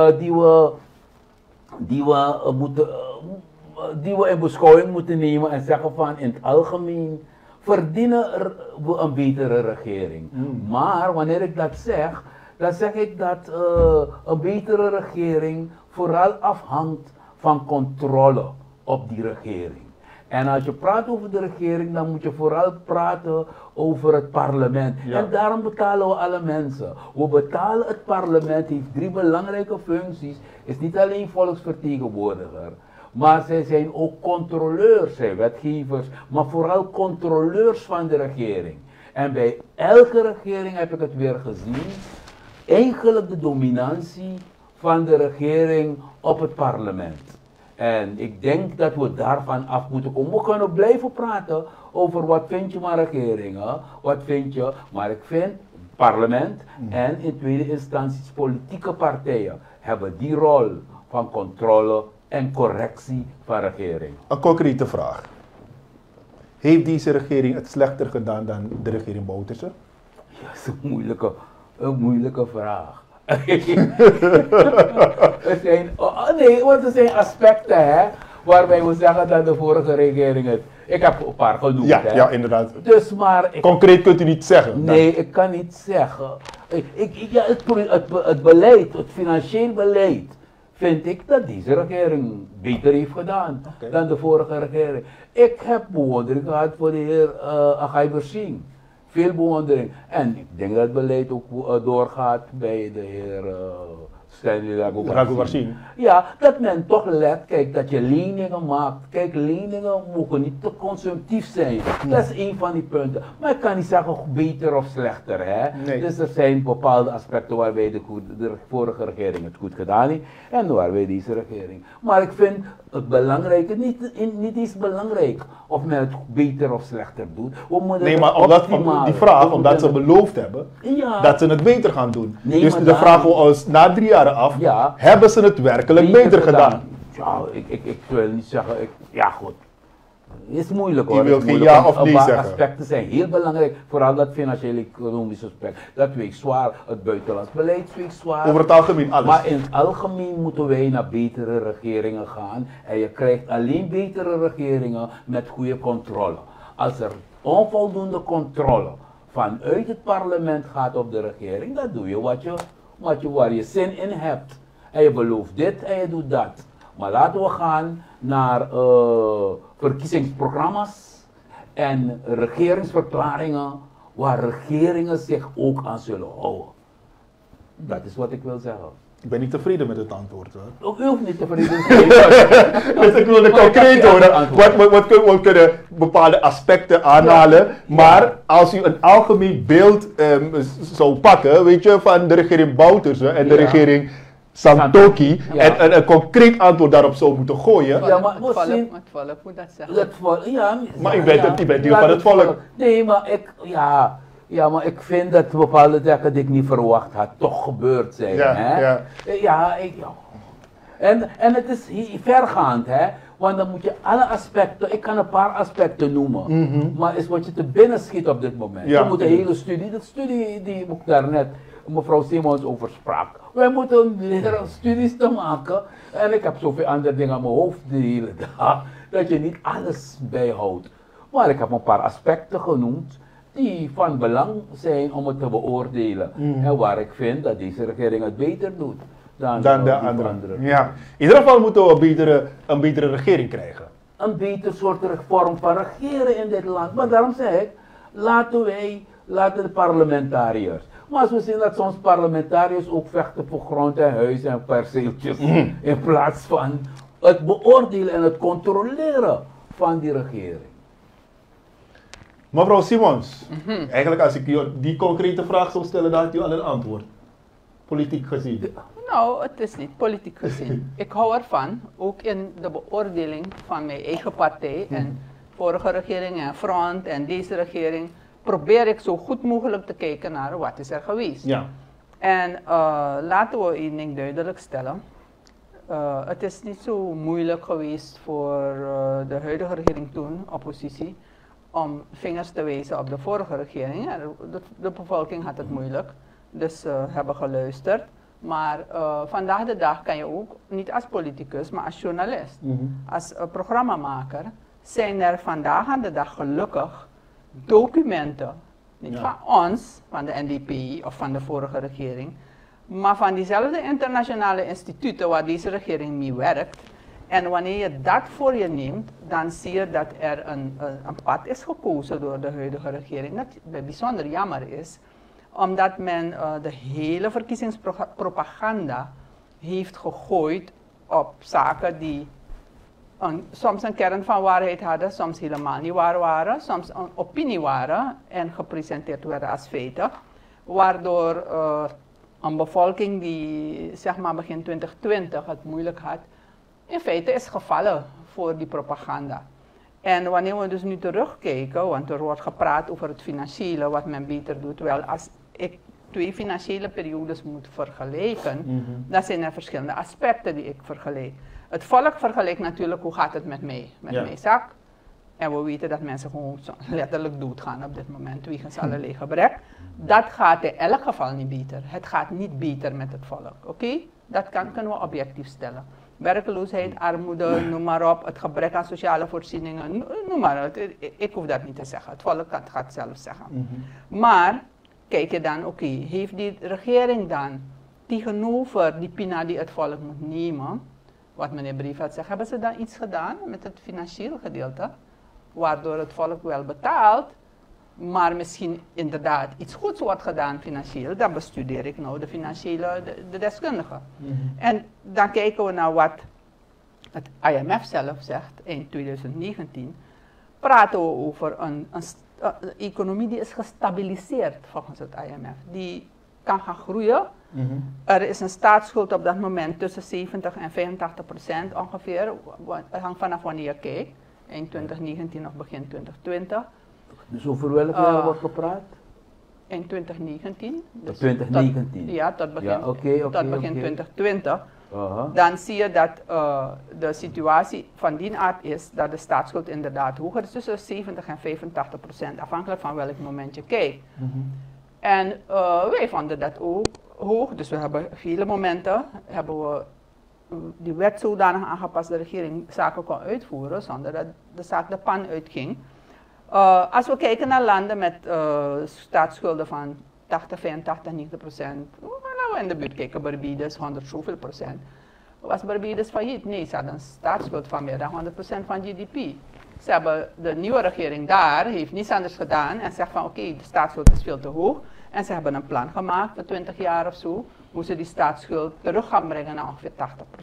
die we in beschouwing moeten nemen en zeggen van in het algemeen verdienen we een betere regering. Maar wanneer ik dat zeg, dan zeg ik dat een betere regering vooral afhangt van controle op die regering. En als je praat over de regering, dan moet je vooral praten over het parlement. Ja. En daarom betalen we alle mensen. We betalen het parlement, heeft 3 belangrijke functies. Is niet alleen volksvertegenwoordiger, maar zij zijn ook controleurs, zijn wetgevers, maar vooral controleurs van de regering. En bij elke regering heb ik het weer gezien, eigenlijk de dominantie van de regering op het parlement. En ik denk dat we daarvan af moeten komen. We kunnen blijven praten over wat vind je maar regeringen, wat vind je, maar ik vind parlement en in tweede instantie politieke partijen hebben die rol van controle en correctie van regering. Een concrete vraag. Heeft deze regering het slechter gedaan dan de regering Bouterse? Ja, dat is een moeilijke vraag. Want er zijn aspecten waarbij we zeggen dat de vorige regering het. Ik heb een paar genoemd. Ja, inderdaad. Dus maar. Concreet kunt u niet zeggen. Nee, ik kan niet zeggen. Het beleid, het financieel beleid, vind ik dat deze regering beter heeft gedaan dan de vorige regering. Ik heb bewondering gehad voor de heer Agai Bersing. Veel bewondering. En ik denk dat het beleid ook doorgaat bij de heer Stanley Raghuvarsing. Ja, dat men toch let, kijk, dat je leningen maakt. Kijk, leningen mogen niet te consumptief zijn. Dat is een van die punten. Maar ik kan niet zeggen beter of slechter. Hè? Nee. Dus er zijn bepaalde aspecten waarbij de vorige regering het goed gedaan heeft en waarbij deze regering. Maar ik vind het belangrijke, niet eens belangrijk of men het beter of slechter doet. Nee, maar omdat ze beloofd hebben dat ze het beter gaan doen. Nee, dus de vraag we ons na 3 jaar af, hebben ze het werkelijk beter gedaan? Ja, ik wil niet zeggen, ja goed. Het is moeilijk hoor. Je wilt geen ja of nee zeggen. Aspecten zijn heel belangrijk, vooral dat financieel-economische aspect. Dat weegt zwaar, het buitenlands beleid weegt zwaar. Over het algemeen alles. Maar in het algemeen moeten wij naar betere regeringen gaan. En je krijgt alleen betere regeringen met goede controle. Als er onvoldoende controle vanuit het parlement gaat op de regering, dan doe je waar je zin in hebt. En je belooft dit en je doet dat. Maar laten we gaan naar verkiezingsprogramma's en regeringsverklaringen waar regeringen zich ook aan zullen houden. Dat is wat ik wil zeggen. Ik ben niet tevreden met het antwoord hoor. U hoeft niet tevreden te zijn. Dus ik wilde concreet horen. We kunnen bepaalde aspecten aanhalen. Maar als u een algemeen beeld zou pakken, weet je, van de regering Bouterse en de regering Santokhi en een concreet antwoord daarop zou moeten gooien. Ja, maar het volk moet dat zeggen. Het volk, ja. Maar u bent deel van het volk. Nee, maar maar ik vind dat bepaalde dingen die ik niet verwacht had, toch gebeurd zijn. En het is vergaand, hè. Want dan moet je alle aspecten, ik kan een paar aspecten noemen, maar is wat je te binnen schiet op dit moment. Je moet een hele studie, de studie die ik daarnet mevrouw Simons over sprak. Wij moeten leren studies te maken. En ik heb zoveel andere dingen aan mijn hoofd de hele dag, dat je niet alles bijhoudt. Maar ik heb een paar aspecten genoemd die van belang zijn om het te beoordelen. En waar ik vind dat deze regering het beter doet dan de andere. Ja. In ieder geval moeten we een betere regering krijgen. Een beter soort vorm van regeren in dit land. Maar daarom zeg ik, laten de parlementariërs. Maar als we zien dat soms parlementariërs ook vechten voor grond en huis en perceeltjes, in plaats van het beoordelen en het controleren van die regering. Mevrouw Simons, eigenlijk als ik die concrete vraag zou stellen, dan had u al een antwoord. Politiek gezien. Nou, het is niet politiek gezien. Ik hou ervan, ook in de beoordeling van mijn eigen partij en vorige regering en Front en deze regering, probeer ik zo goed mogelijk te kijken naar wat is er geweest. Ja. En laten we één ding duidelijk stellen. Het is niet zo moeilijk geweest voor de huidige regering toen, oppositie, om vingers te wijzen op de vorige regering. De bevolking had het moeilijk, dus ze hebben geluisterd. Maar vandaag de dag kan je ook, niet als politicus, maar als journalist, als programmamaker, zijn er vandaag aan de dag gelukkig documenten, niet van ons, van de NDP of van de vorige regering, maar van diezelfde internationale instituten waar deze regering mee werkt En wanneer je dat voor je neemt, dan zie je dat er een pad is gekozen door de huidige regering. Dat bijzonder jammer is, omdat men de hele verkiezingspropaganda heeft gegooid op zaken die soms een kern van waarheid hadden, soms helemaal niet waar waren, soms een opinie waren en gepresenteerd werden als feiten. Waardoor een bevolking die zeg maar begin 2020 het moeilijk had, in feite is gevallen voor die propaganda. En wanneer we dus nu terugkijken, want er wordt gepraat over het financiële, wat men beter doet, wel als ik 2 financiële periodes moet vergelijken, dan zijn er verschillende aspecten die ik vergelijk. Het volk vergelijkt natuurlijk hoe gaat het met mij, met mijn zak. En we weten dat mensen gewoon letterlijk doodgaan op dit moment, wegens allerlei gebrek. Dat gaat in elk geval niet beter. Het gaat niet beter met het volk, oké? Dat kunnen we objectief stellen. Werkloosheid, armoede, noem maar op, het gebrek aan sociale voorzieningen, noem maar op. Ik hoef dat niet te zeggen, het volk gaat het zelf zeggen. Maar, kijk je dan, oké, heeft die regering dan tegenover die pina die het volk moet nemen, wat meneer Brieveld zegt, hebben ze dan iets gedaan met het financiële gedeelte, waardoor het volk wel betaalt, maar misschien inderdaad iets goeds wordt gedaan financieel, dan bestudeer ik nou de financiële, de deskundigen. En dan kijken we naar wat het IMF zelf zegt in 2019, praten we over een economie die is gestabiliseerd volgens het IMF. Die kan gaan groeien. Er is een staatsschuld op dat moment tussen 70 en 85% ongeveer, het hangt vanaf wanneer je kijkt, in 2019 of begin 2020. Dus over welk jaar wordt gepraat? In 2019. Dus 2019? Tot begin 2020. Dan zie je dat de situatie van die aard is dat de staatsschuld inderdaad hoger is, tussen 70 en 85%, afhankelijk van welk moment je kijkt. En wij vonden dat ook hoog, dus we hebben vele momenten, hebben we die wet zodanig aangepast dat de regering zaken kon uitvoeren, zonder dat de zaak de pan uitging. Als we kijken naar landen met staatsschulden van 80, 85, 90%, laten we in de buurt kijken, Barbados 100 zoveel procent. Was Barbados failliet? Nee, ze hadden een staatsschuld van meer dan 100% van GDP. Ze hebben, de nieuwe regering daar heeft niets anders gedaan en zegt van oké, de staatsschuld is veel te hoog. En ze hebben een plan gemaakt voor 20 jaar of zo, hoe ze die staatsschuld terug gaan brengen naar ongeveer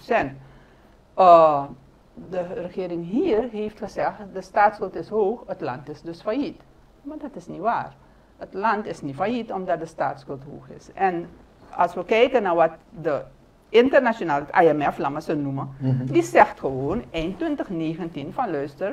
80%. De regering hier heeft gezegd, de staatsschuld is hoog, het land is dus failliet. Maar dat is niet waar. Het land is niet failliet omdat de staatsschuld hoog is. En als we kijken naar wat de internationaal, het IMF, laat maar ze noemen, die zegt gewoon eind 2019 van luister,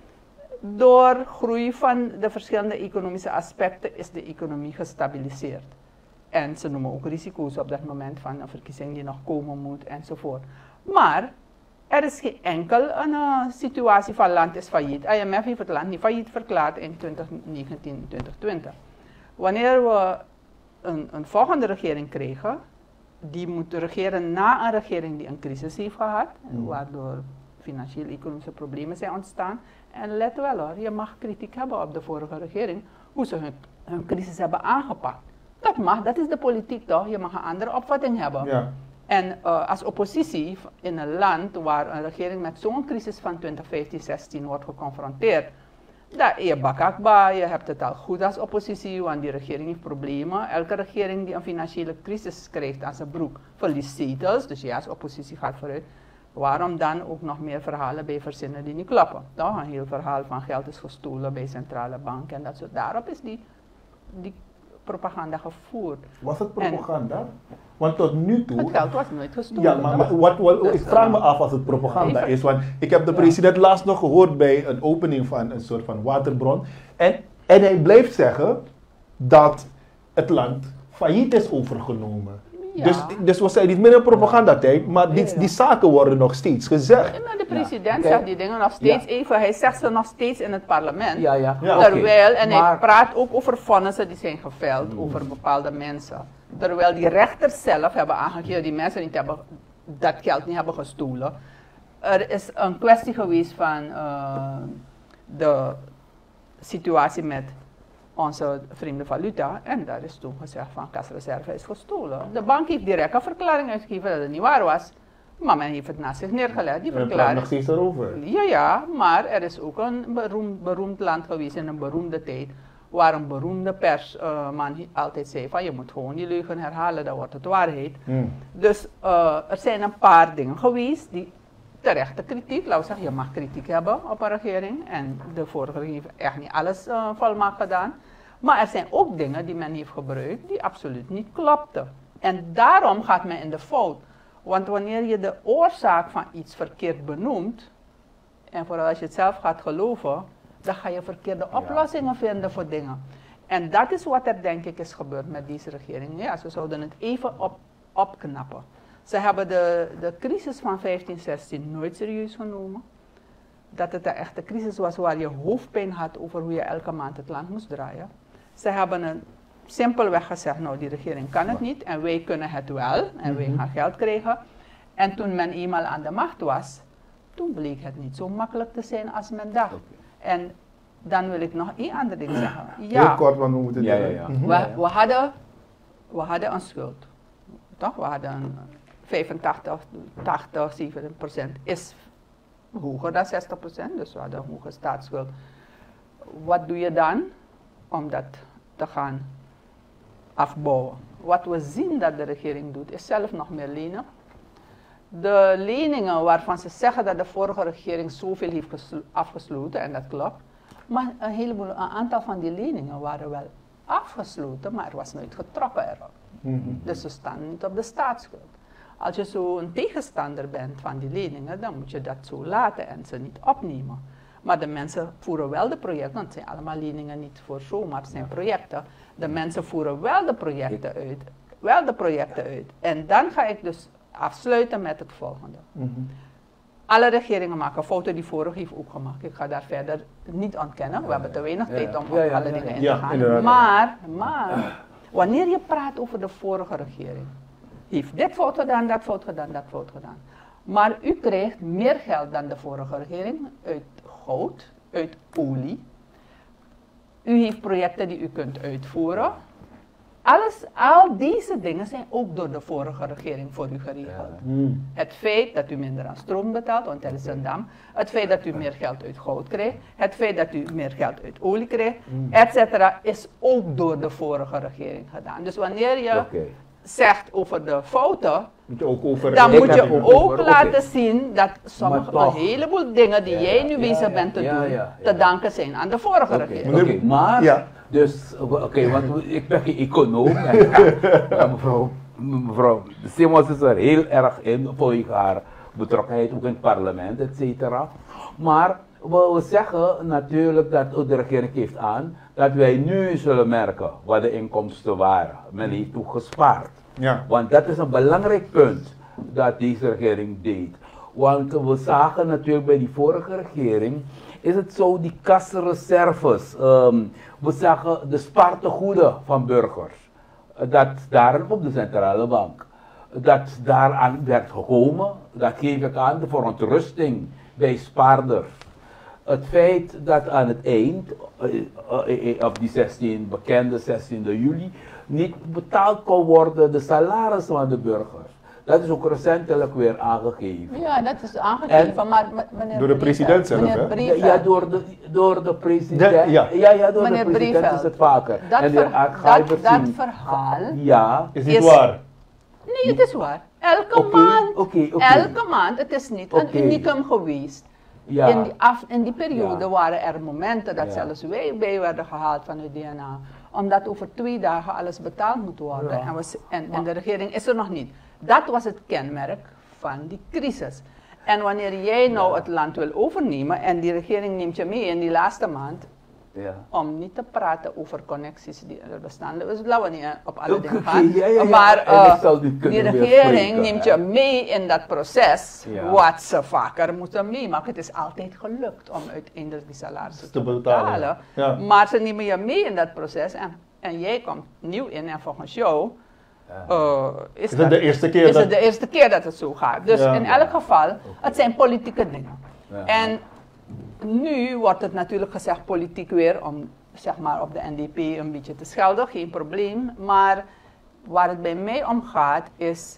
door groei van de verschillende economische aspecten is de economie gestabiliseerd. En ze noemen ook risico's op dat moment van een verkiezing die nog komen moet enzovoort. Maar er is geen enkel situatie van land is failliet. IMF heeft het land niet failliet verklaard in 2019, 2020. Wanneer we een volgende regering kregen, die moet regeren na een regering die een crisis heeft gehad, waardoor financieel-economische problemen zijn ontstaan. En let wel hoor, je mag kritiek hebben op de vorige regering, hoe ze hun crisis hebben aangepakt. Dat mag, dat is de politiek toch, je mag een andere opvatting hebben. Ja. En als oppositie in een land waar een regering met zo'n crisis van 2015-16 wordt geconfronteerd, je bakakba, je hebt het al goed als oppositie, want die regering heeft problemen. Elke regering die een financiële crisis krijgt aan zijn broek, verliest zetels, dus ja, als oppositie gaat vooruit. Waarom dan ook nog meer verhalen bij verzinnen die niet kloppen? Toch? Een heel verhaal van geld is gestolen bij centrale banken en dat soort. Daarop is die propaganda gevoerd. Was het propaganda? Want tot nu toe... Het geld was nooit gestolen. Ja, maar dus, ik vraag me af als het propaganda is. Want ik heb de president laatst nog gehoord bij een opening van een soort van waterbron. En hij blijft zeggen dat het land failliet is overgenomen. Ja. Dus we zijn niet meer in propagandatijd, maar die zaken worden nog steeds gezegd. Ja, maar de president zegt die dingen nog steeds even, hij zegt ze nog steeds in het parlement. Terwijl, hij praat ook over vonnissen die zijn geveld over bepaalde mensen. Terwijl die rechters zelf hebben aangegeven, die mensen niet hebben, dat geld niet hebben gestolen. Er is een kwestie geweest van de situatie met onze vreemde valuta, en daar is toen gezegd van kasreserve is gestolen. De bank heeft direct een verklaring uitgegeven dat het niet waar was, Maar men heeft het naast zich neergelegd, die We praten verklaring. nog steeds erover. Ja, maar er is ook een beroemd land geweest in een beroemde tijd, waar een beroemde persman altijd zei van je moet gewoon die leugen herhalen, dan wordt het waarheid. Dus er zijn een paar dingen geweest die terechte kritiek, laten we zeggen, je mag kritiek hebben op een regering en de vorige regering heeft echt niet alles volmaakt gedaan. Maar er zijn ook dingen die men heeft gebruikt die absoluut niet klopten. En daarom gaat men in de fout. Want wanneer je de oorzaak van iets verkeerd benoemt, en vooral als je het zelf gaat geloven, dan ga je verkeerde oplossingen vinden voor dingen. En dat is wat er denk ik is gebeurd met deze regering. Ja, ze zouden het even opknappen. Ze hebben de crisis van 15-16 nooit serieus genomen. Dat het een echte crisis was waar je hoofdpijn had over hoe je elke maand het land moest draaien. Ze hebben een simpelweg gezegd, nou die regering kan het niet en wij kunnen het wel en wij gaan geld krijgen. En toen men eenmaal aan de macht was, toen bleek het niet zo makkelijk te zijn als men dacht. En dan wil ik nog één ander ding zeggen. Ja, heel kort, want we moeten we hadden een schuld. Toch? We hadden een 85, 80, 7% is hoger dan 60%, dus we hadden een hoge staatsschuld. Wat doe je dan om dat te gaan afbouwen? Wat we zien dat de regering doet, is zelf nog meer lenen. De leningen waarvan ze zeggen dat de vorige regering zoveel heeft afgesloten, en dat klopt, maar een aantal van die leningen waren wel afgesloten, maar er was nooit getrokken erop. Dus ze staan niet op de staatsschuld. Als je zo een tegenstander bent van die leningen, dan moet je dat zo laten en ze niet opnemen. Maar de mensen voeren wel de projecten, want het zijn allemaal leningen niet voor zomaar, het zijn projecten. De mensen voeren wel de projecten uit. En dan ga ik dus afsluiten met het volgende. Alle regeringen maken fouten, die vorige heeft ook gemaakt. Ik ga daar verder niet ontkennen, we hebben te weinig tijd om op alle dingen in te gaan. Maar wanneer je praat over de vorige regering, heeft dit fout gedaan, dat fout gedaan, dat fout gedaan. Maar u krijgt meer geld dan de vorige regering uit goud, uit olie. U heeft projecten die u kunt uitvoeren. Al deze dingen zijn ook door de vorige regering voor u geregeld. Het feit dat u minder aan stroom betaalt, want er is een dam. Het feit dat u meer geld uit goud krijgt. Het feit dat u meer geld uit olie krijgt, etc. is ook door de vorige regering gedaan. Dus wanneer je zegt over de fouten, dan moet je ook laten zien dat een heleboel dingen die jij nu bezig bent te doen, te danken zijn aan de vorige regering. Maar, dus, want ik ben geen econoom en mevrouw Simons is er heel erg in voor haar betrokkenheid, ook in het parlement, et cetera. Maar we zeggen natuurlijk dat de regering geeft aan dat wij nu zullen merken wat de inkomsten waren. Men heeft toen gespaard. Want dat is een belangrijk punt dat deze regering deed. Want we zagen natuurlijk bij die vorige regering, is het zo die kasreserves, we zagen de spaartegoeden van burgers, dat daar op de centrale bank, dat daaraan werd gekomen, dat geef ik aan, de verontrusting bij spaarders. Het feit dat aan het eind, op die bekende 16e juli, niet betaald kon worden de salarissen van de burgers. Dat is ook recentelijk weer aangegeven. Ja, dat is aangegeven, maar meneer door de president zelf, hè? Ja, door de president. Door de president is het vaker. Dat verhaal is niet waar. Nee, het is waar. Elke maand, het is niet een unicum geweest. In die periode waren er momenten dat zelfs wij bij werden gehaald van het DNA. Omdat over 2 dagen alles betaald moet worden. En de regering is er nog niet. Dat was het kenmerk van die crisis. En wanneer jij nou het land wil overnemen en die regering neemt je mee in die laatste maand, om niet te praten over connecties die er bestaan. Dus laten we niet op alle dingen gaan. Maar die regering neemt je mee in dat proces, wat ze vaker moeten meemaken. Het is altijd gelukt om uiteindelijk die salarissen te betalen. Maar ze nemen je mee in dat proces en jij komt nieuw in en volgens jou is het de eerste keer dat het zo gaat. Dus in elk geval, het zijn politieke dingen. En nu wordt het natuurlijk gezegd politiek weer om zeg maar op de NDP een beetje te schelden, geen probleem. Maar waar het bij mij om gaat is,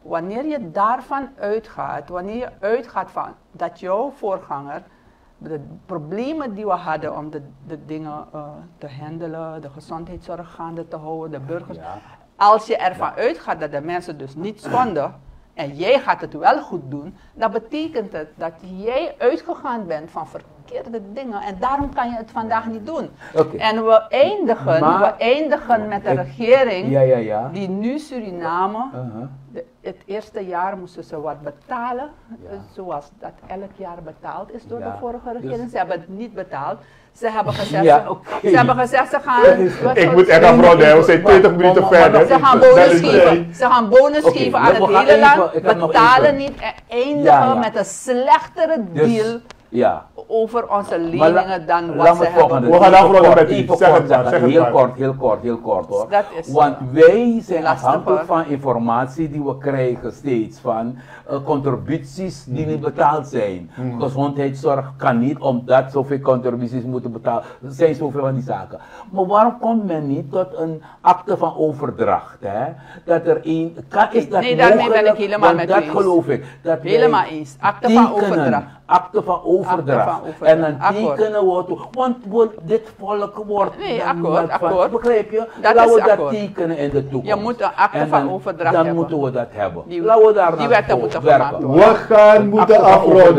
wanneer je daarvan uitgaat, wanneer je uitgaat van dat jouw voorganger de problemen die we hadden om de dingen te handelen, de gezondheidszorg gaande te houden, de burgers. Ja. Als je ervan uitgaat dat de mensen dus niet schonden en jij gaat het wel goed doen, dan betekent het dat jij uitgegaan bent van verkeerde dingen en daarom kan je het vandaag niet doen. Okay. En we eindigen met een regering die nu Suriname, het eerste jaar moesten ze wat betalen, zoals dat elk jaar betaald is door de vorige regering. Dus ze hebben het niet betaald. Ze hebben gezegd, ze gaan... Ik moet echt afronden, we zijn 20 minuten verder. Ze gaan bonus geven aan het hele land, betalen niet en eindigen met een slechtere deal. Over onze leningen dan wat ze hebben. We gaan afronden met die. Heel kort hoor. Want wij zijn afhankelijk van informatie die we krijgen steeds van contributies die niet betaald zijn. Gezondheidszorg kan niet omdat zoveel contributies moeten betalen. Er zijn zoveel van die zaken. Maar waarom komt men niet tot een akte van overdracht? Hè? Dat er een is dat nee, daarmee ben ik helemaal met u eens. Dat geloof ik. Dat helemaal eens. Akte van overdracht. Akte van overdracht. En dan tekenen we, want dit volk wordt... Nee, akkoord. Begrijp je? Laten we dat tekenen in de toekomst. Je moet een akte van overdracht dan hebben. Dan moeten we dat hebben. Laten we daar die wetten moeten gemaakt worden. We gaan moeten afronden.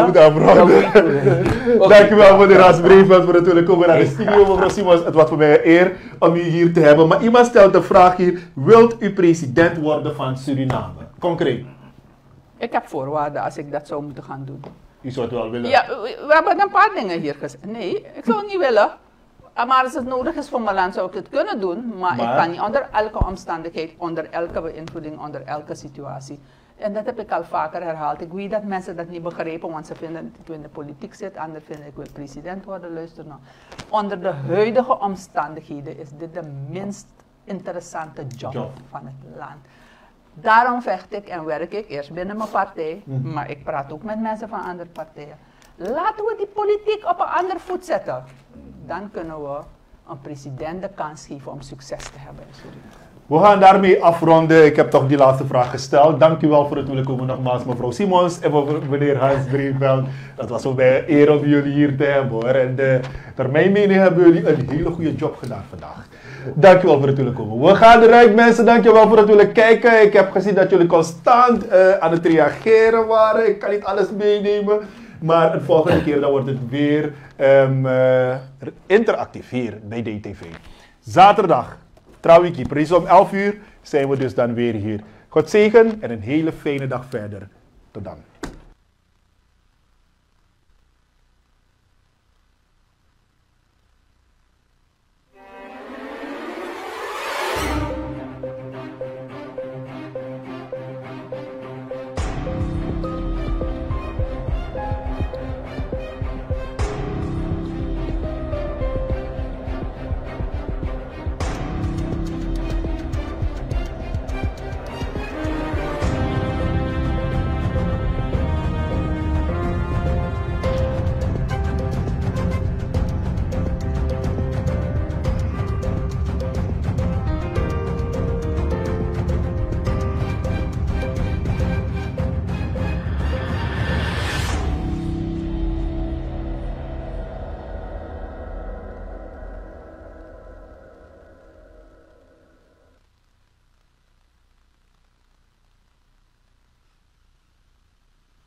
Dank u wel meneer Hans Breveld voor het willen komen naar de studio. Mevrouw Simons, het was voor mij een eer om u hier te hebben. Maar iemand stelt de vraag hier, wilt u president worden van Suriname? Concreet. Ik heb voorwaarden als ik dat zou moeten gaan doen. U zou het wel willen? Ja, we hebben een paar dingen hier gezegd. Nee, ik zou het niet willen. Maar als het nodig is voor mijn land zou ik het kunnen doen. Maar ik kan niet onder elke omstandigheid, onder elke beïnvloeding, onder elke situatie. En dat heb ik al vaker herhaald. Ik weet dat mensen dat niet begrijpen, want ze vinden dat ik in de politiek zit. Anderen vinden ik wil president worden. Luister nou. Onder de huidige omstandigheden is dit de minst interessante job van het land. Daarom vecht ik en werk ik eerst binnen mijn partij, maar ik praat ook met mensen van andere partijen. Laten we die politiek op een ander voet zetten. Dan kunnen we een president de kans geven om succes te hebben in Suriname. We gaan daarmee afronden. Ik heb toch die laatste vraag gesteld. Dank u wel voor het willen komen nogmaals, mevrouw Simons en meneer Hans Breveld. Dat was voor mij een eer om jullie hier te hebben hoor. En naar mijn mening hebben jullie een hele goede job gedaan vandaag. Dank u wel voor het willen komen. We gaan eruit mensen, dank je wel voor het willen kijken. Ik heb gezien dat jullie constant aan het reageren waren. Ik kan niet alles meenemen. Maar de volgende keer dan wordt het weer interactief hier bij DTV. Zaterdag, Trouwwiki, precies om 11 uur zijn we dus dan weer hier. God zegen en een hele fijne dag verder. Tot dan.